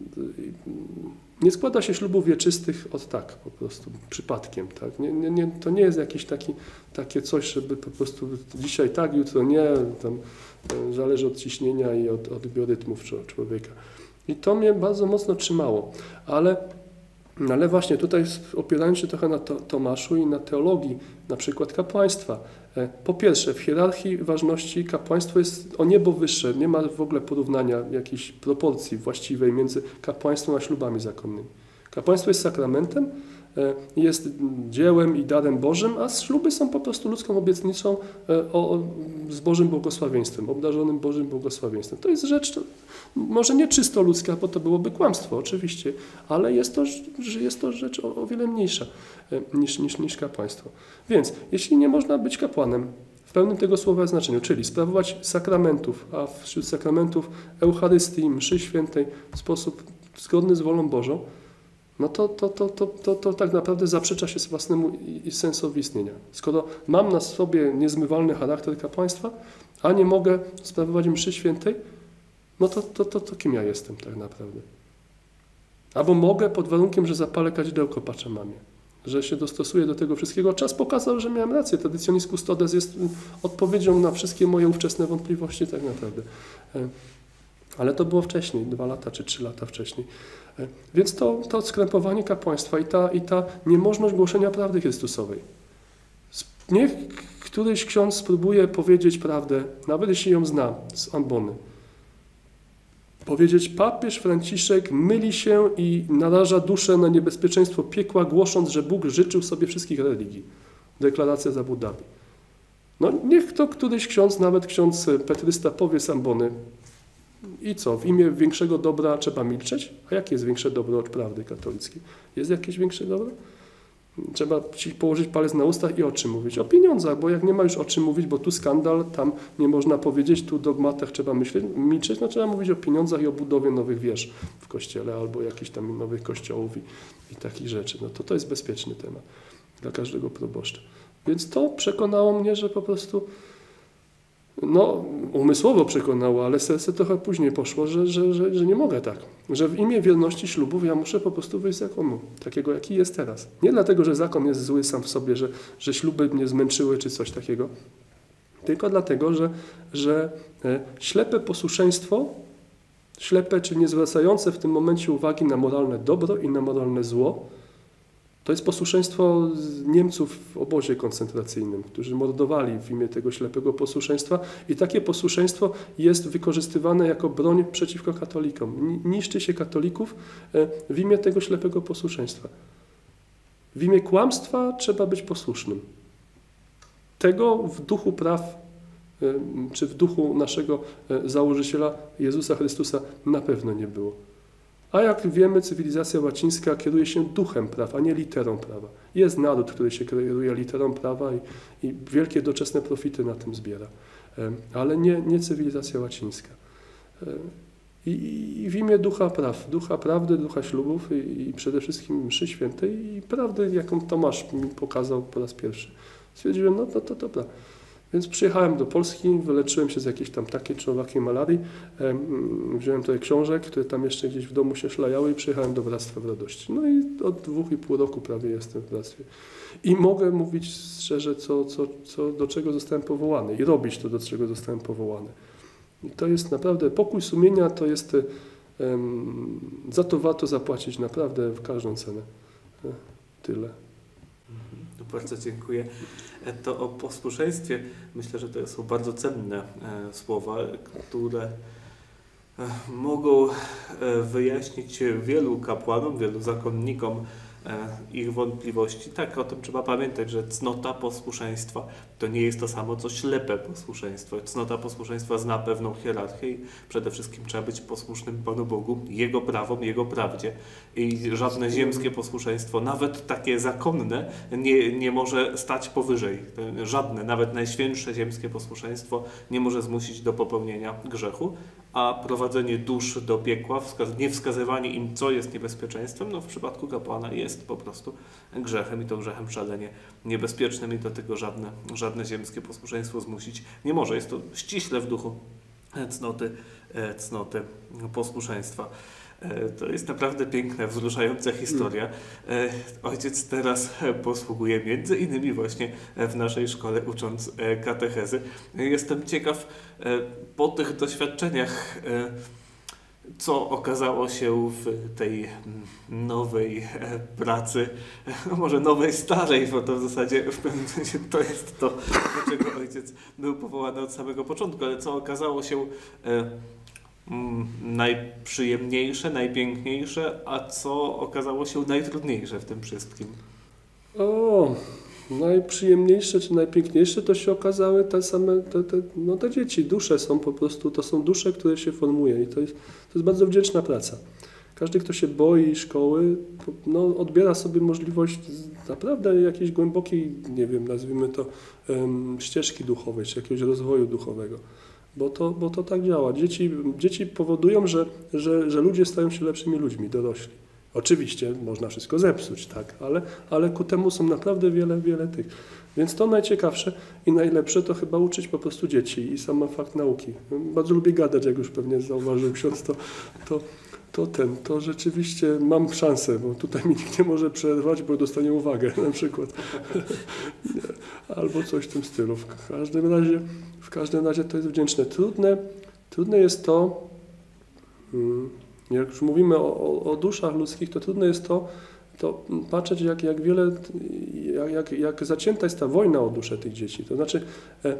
Nie składa się ślubów wieczystych od tak, po prostu, przypadkiem. Tak? Nie, nie, nie, to nie jest jakieś taki, takie coś, żeby po prostu dzisiaj tak, jutro nie, tam zależy od ciśnienia i od, od biorytmów człowieka. I to mnie bardzo mocno trzymało. Ale, ale właśnie tutaj opierając się trochę na to, Tomaszu i na teologii, na przykład kapłaństwa. Po pierwsze, w hierarchii ważności kapłaństwo jest o niebo wyższe. Nie ma w ogóle porównania jakiejś proporcji właściwej między kapłaństwem a ślubami zakonnymi. Kapłaństwo jest sakramentem, jest dziełem i darem Bożym, a śluby są po prostu ludzką obietnicą o, o, z Bożym błogosławieństwem, obdarzonym Bożym błogosławieństwem. To jest rzecz, może nie czysto ludzka, bo to byłoby kłamstwo oczywiście, ale jest to, jest to rzecz o, o wiele mniejsza niż, niż, niż kapłaństwo. Więc jeśli nie można być kapłanem w pełnym tego słowa znaczeniu, czyli sprawować sakramentów, a wśród sakramentów Eucharystii, mszy świętej w sposób zgodny z wolą Bożą, no to, to, to, to, to, to tak naprawdę zaprzecza się własnemu i, i sensowi istnienia. Skoro mam na sobie niezmywalny charakter kapłaństwa, a nie mogę sprawować mszy świętej, no to, to, to, to kim ja jestem tak naprawdę? Albo mogę pod warunkiem, że zapalę kadzidełko Pachamamie, że się dostosuję do tego wszystkiego. Czas pokazał, że miałem rację. Traditionis custodes jest odpowiedzią na wszystkie moje ówczesne wątpliwości tak naprawdę. Ale to było wcześniej, dwa lata czy trzy lata wcześniej. Więc to, to skrępowanie kapłaństwa i ta, i ta niemożność głoszenia prawdy Chrystusowej. Niech któryś ksiądz spróbuje powiedzieć prawdę, nawet jeśli ją zna z ambony. Powiedzieć, papież Franciszek myli się i naraża duszę na niebezpieczeństwo piekła, głosząc, że Bóg życzył sobie wszystkich religii. Deklaracja z Abu Dhabi. No niech to któryś ksiądz, nawet ksiądz Petrysta powie z ambony. I co? W imię większego dobra trzeba milczeć? A jakie jest większe dobro od prawdy katolickiej? Jest jakieś większe dobro? Trzeba ci położyć palec na ustach i o czym mówić? O pieniądzach, bo jak nie ma już o czym mówić, bo tu skandal, tam nie można powiedzieć, tu dogmatach trzeba myśleć, milczeć, no trzeba mówić o pieniądzach i o budowie nowych wież w kościele albo jakichś tam nowych kościołów i, i takich rzeczy. No to to jest bezpieczny temat dla każdego proboszcza. Więc to przekonało mnie, że po prostu no, umysłowo przekonało, ale serce trochę później poszło, że, że, że, że nie mogę tak. Że w imię wierności ślubów ja muszę po prostu wyjść z zakonu, takiego jaki jest teraz. Nie dlatego, że zakon jest zły sam w sobie, że, że śluby mnie zmęczyły czy coś takiego, tylko dlatego, że, że ślepe posłuszeństwo, ślepe czy nie zwracające w tym momencie uwagi na moralne dobro i na moralne zło, to jest posłuszeństwo Niemców w obozie koncentracyjnym, którzy mordowali w imię tego ślepego posłuszeństwa i takie posłuszeństwo jest wykorzystywane jako broń przeciwko katolikom. Niszczy się katolików w imię tego ślepego posłuszeństwa. W imię kłamstwa trzeba być posłusznym. Tego w duchu praw, czy w duchu naszego założyciela Jezusa Chrystusa na pewno nie było. A jak wiemy, cywilizacja łacińska kieruje się duchem praw, a nie literą prawa. Jest naród, który się kieruje literą prawa i, i wielkie doczesne profity na tym zbiera. Ale nie, nie cywilizacja łacińska. I, I w imię ducha praw, ducha prawdy, ducha ślubów i, i przede wszystkim mszy świętej i prawdy, jaką Tomasz mi pokazał po raz pierwszy. Stwierdziłem, no to, to dobra. Więc przyjechałem do Polski, wyleczyłem się z jakiejś tam takiej czy owakiej malarii, wziąłem tutaj książek, które tam jeszcze gdzieś w domu się szlajały i przyjechałem do Bractwa w Radości. No i od dwóch i pół roku prawie jestem w Bractwie. I mogę mówić szczerze, co, co, co, do czego zostałem powołany i robić to, do czego zostałem powołany. I to jest naprawdę, pokój sumienia to jest, um, za to warto zapłacić naprawdę w każdą cenę. Tyle. Bardzo dziękuję. To o posłuszeństwie myślę, że to są bardzo cenne słowa, które mogą wyjaśnić wielu kapłanom, wielu zakonnikom ich wątpliwości. Tak, o tym trzeba pamiętać, że cnota posłuszeństwa to nie jest to samo, co ślepe posłuszeństwo. Cnota posłuszeństwa zna pewną hierarchię i przede wszystkim trzeba być posłusznym Panu Bogu, Jego prawom, Jego prawdzie. I żadne ziemskie posłuszeństwo, nawet takie zakonne, nie, nie może stać powyżej. Żadne, nawet najświętsze ziemskie posłuszeństwo nie może zmusić do popełnienia grzechu, a prowadzenie dusz do piekła, nie wskazywanie im, co jest niebezpieczeństwem, no w przypadku kapłana jest po prostu grzechem i to grzechem szalenie niebezpiecznym i do tego żadne, żadne ziemskie posłuszeństwo zmusić nie może. Jest to ściśle w duchu cnoty, cnoty posłuszeństwa. To jest naprawdę piękna, wzruszająca historia. Ojciec teraz posługuje między innymi właśnie w naszej szkole, ucząc katechezy. Jestem ciekaw po tych doświadczeniach, co okazało się w tej nowej pracy, no może nowej, starej, bo to w zasadzie w pewnym sensie to jest to, do czego ojciec był powołany od samego początku, ale co okazało się najprzyjemniejsze, najpiękniejsze, a co okazało się najtrudniejsze w tym wszystkim? O, najprzyjemniejsze czy najpiękniejsze to się okazały te same, te, te, no te dzieci, dusze są po prostu, to są dusze, które się formuje i to jest, to jest bardzo wdzięczna praca. Każdy, kto się boi szkoły, no, odbiera sobie możliwość naprawdę jakiejś głębokiej, nie wiem, nazwijmy to um, ścieżki duchowej, czy jakiegoś rozwoju duchowego. Bo to, bo to tak działa. Dzieci, dzieci powodują, że, że, że ludzie stają się lepszymi ludźmi, dorośli. Oczywiście można wszystko zepsuć, tak, ale, ale ku temu są naprawdę wiele, wiele tych. Więc to najciekawsze i najlepsze to chyba uczyć po prostu dzieci i sam fakt nauki. Bardzo lubię gadać, jak już pewnie zauważył ksiądz, to, to, to ten, to rzeczywiście mam szansę, bo tutaj mi nikt nie może przerwać, bo dostanie uwagę na przykład. Albo coś w tym stylu. W każdym razie, w każdym razie to jest wdzięczne. Trudne, trudne jest to, jak już mówimy o, o, o duszach ludzkich, to trudne jest to, to patrzeć, jak, jak wiele, jak, jak zacięta jest ta wojna o duszę tych dzieci. To znaczy, e,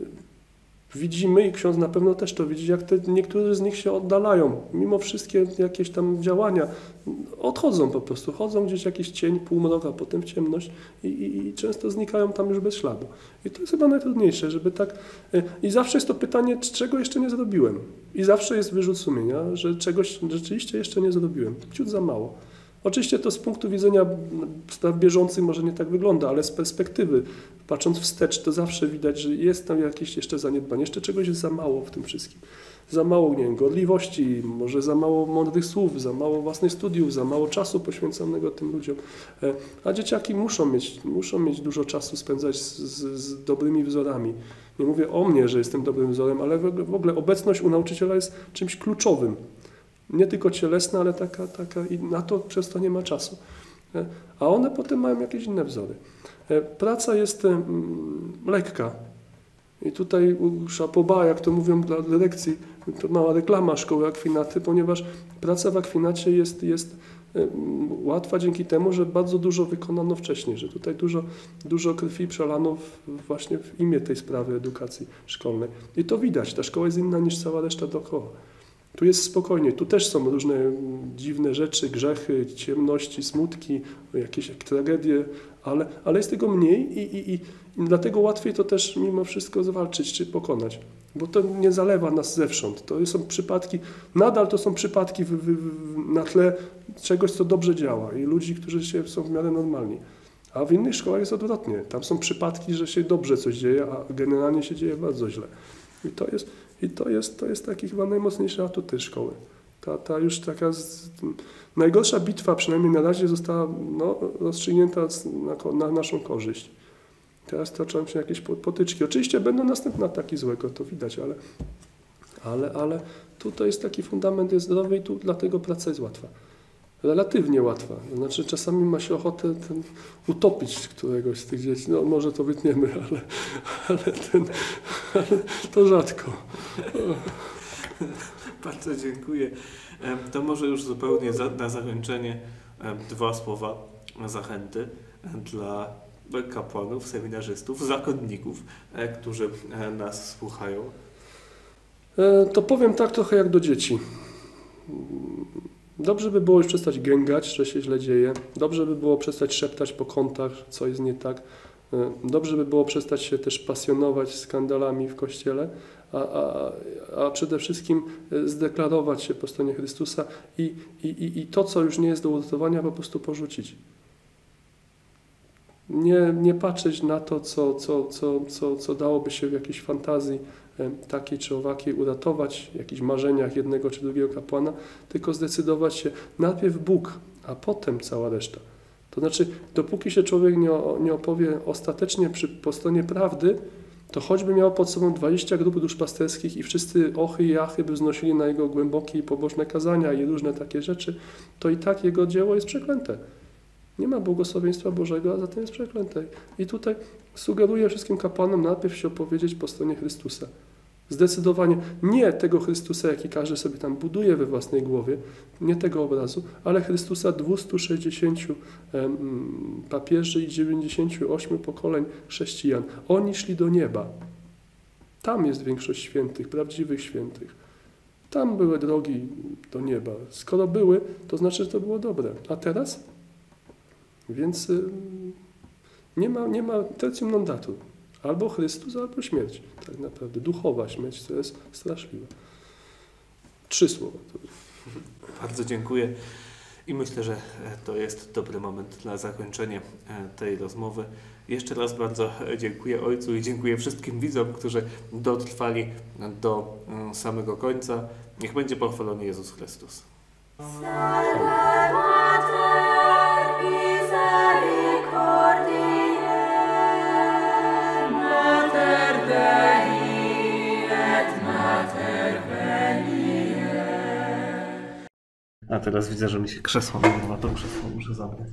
widzimy, i ksiądz na pewno też to widzi, jak te, niektórzy z nich się oddalają. Mimo wszystkie jakieś tam działania, odchodzą po prostu, chodzą gdzieś jakiś cień, półmrok, a potem w ciemność i, i, i często znikają tam już bez śladu. I to jest chyba najtrudniejsze, żeby tak... I zawsze jest to pytanie, czego jeszcze nie zrobiłem. I zawsze jest wyrzut sumienia, że czegoś rzeczywiście jeszcze nie zrobiłem. Ciut za mało. Oczywiście to z punktu widzenia spraw bieżących może nie tak wygląda, ale z perspektywy, patrząc wstecz, to zawsze widać, że jest tam jakieś jeszcze zaniedbanie, jeszcze czegoś jest za mało w tym wszystkim. Za mało, nie wiem, gorliwości, może za mało mądrych słów, za mało własnych studiów, za mało czasu poświęconego tym ludziom. A dzieciaki muszą mieć, muszą mieć dużo czasu spędzać z, z, z dobrymi wzorami. Nie mówię o mnie, że jestem dobrym wzorem, ale w ogóle obecność u nauczyciela jest czymś kluczowym. Nie tylko cielesna, ale taka, taka i na to przez to nie ma czasu. A one potem mają jakieś inne wzory. Praca jest lekka. I tutaj szapoba, jak to mówią dla dyrekcji, to mała reklama szkoły Akwinaty, ponieważ praca w Akwinacie jest, jest łatwa dzięki temu, że bardzo dużo wykonano wcześniej, że tutaj dużo, dużo krwi przelano w, właśnie w imię tej sprawy edukacji szkolnej. I to widać, ta szkoła jest inna niż cała reszta dookoła. Tu jest spokojnie, tu też są różne dziwne rzeczy, grzechy, ciemności, smutki, jakieś tragedie, ale, ale jest tego mniej i, i, i, i dlatego łatwiej to też mimo wszystko zwalczyć czy pokonać, bo to nie zalewa nas zewsząd. To są przypadki, nadal to są przypadki w, w, w, na tle czegoś, co dobrze działa i ludzi, którzy się, są w miarę normalni. A w innych szkołach jest odwrotnie. Tam są przypadki, że się dobrze coś dzieje, a generalnie się dzieje bardzo źle. I to jest, i to jest, to jest taki chyba najmocniejszy atut tej szkoły. Ta, ta już taka z, najgorsza bitwa, przynajmniej na razie, została no, rozstrzygnięta na, na naszą korzyść. Teraz toczą się jakieś potyczki. Oczywiście będą następne ataki złego, to widać, ale, ale, ale tutaj jest taki fundament jest zdrowy i tu dlatego praca jest łatwa. Relatywnie łatwa. Znaczy czasami ma się ochotę ten, utopić któregoś z tych dzieci. No może to wytniemy, ale, ale, ten, ale to rzadko. Bardzo dziękuję. To może już zupełnie za, na zakończenie dwa słowa zachęty dla kapłanów, seminarzystów, zakonników, którzy nas słuchają. To powiem tak trochę jak do dzieci. Dobrze by było już przestać gęgać, że się źle dzieje. Dobrze by było przestać szeptać po kątach, co jest nie tak. Dobrze by było przestać się też pasjonować skandalami w Kościele, a, a, a przede wszystkim zdeklarować się po stronie Chrystusa i, i, i to, co już nie jest do uratowania, po prostu porzucić. Nie, nie patrzeć na to, co, co, co, co, co dałoby się w jakiejś fantazji takiej czy owakiej uratować, w jakichś marzeniach jednego czy drugiego kapłana, tylko zdecydować się najpierw Bóg, a potem cała reszta. To znaczy, dopóki się człowiek nie, nie opowie ostatecznie przy, po stronie prawdy, to choćby miał pod sobą dwadzieścia grup duszpasterskich i wszyscy ochy i achy by wznosili na jego głębokie i pobożne kazania i różne takie rzeczy, to i tak jego dzieło jest przeklęte. Nie ma błogosławieństwa Bożego, a zatem jest przeklęte. I tutaj sugeruję wszystkim kapłanom najpierw się opowiedzieć po stronie Chrystusa. Zdecydowanie nie tego Chrystusa, jaki każdy sobie tam buduje we własnej głowie, nie tego obrazu, ale Chrystusa dwustu sześćdziesięciu papieży i dziewięćdziesięciu ośmiu pokoleń chrześcijan. Oni szli do nieba. Tam jest większość świętych, prawdziwych świętych. Tam były drogi do nieba. Skoro były, to znaczy, że to było dobre. A teraz? Więc nie ma, nie ma tertium non datur. Albo Chrystus, albo śmierć. Tak naprawdę. Duchowa śmierć, to jest straszliwe. Trzy słowa. Bardzo dziękuję i myślę, że to jest dobry moment na zakończenie tej rozmowy. Jeszcze raz bardzo dziękuję Ojcu i dziękuję wszystkim widzom, którzy dotrwali do samego końca. Niech będzie pochwalony Jezus Chrystus. A teraz widzę, że mi się krzesło wygrywa, to krzesło muszę zabrać.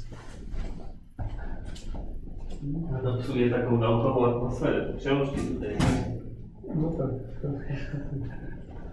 No, czuję taką naukową atmosferę. Książki tutaj. No tak, tak.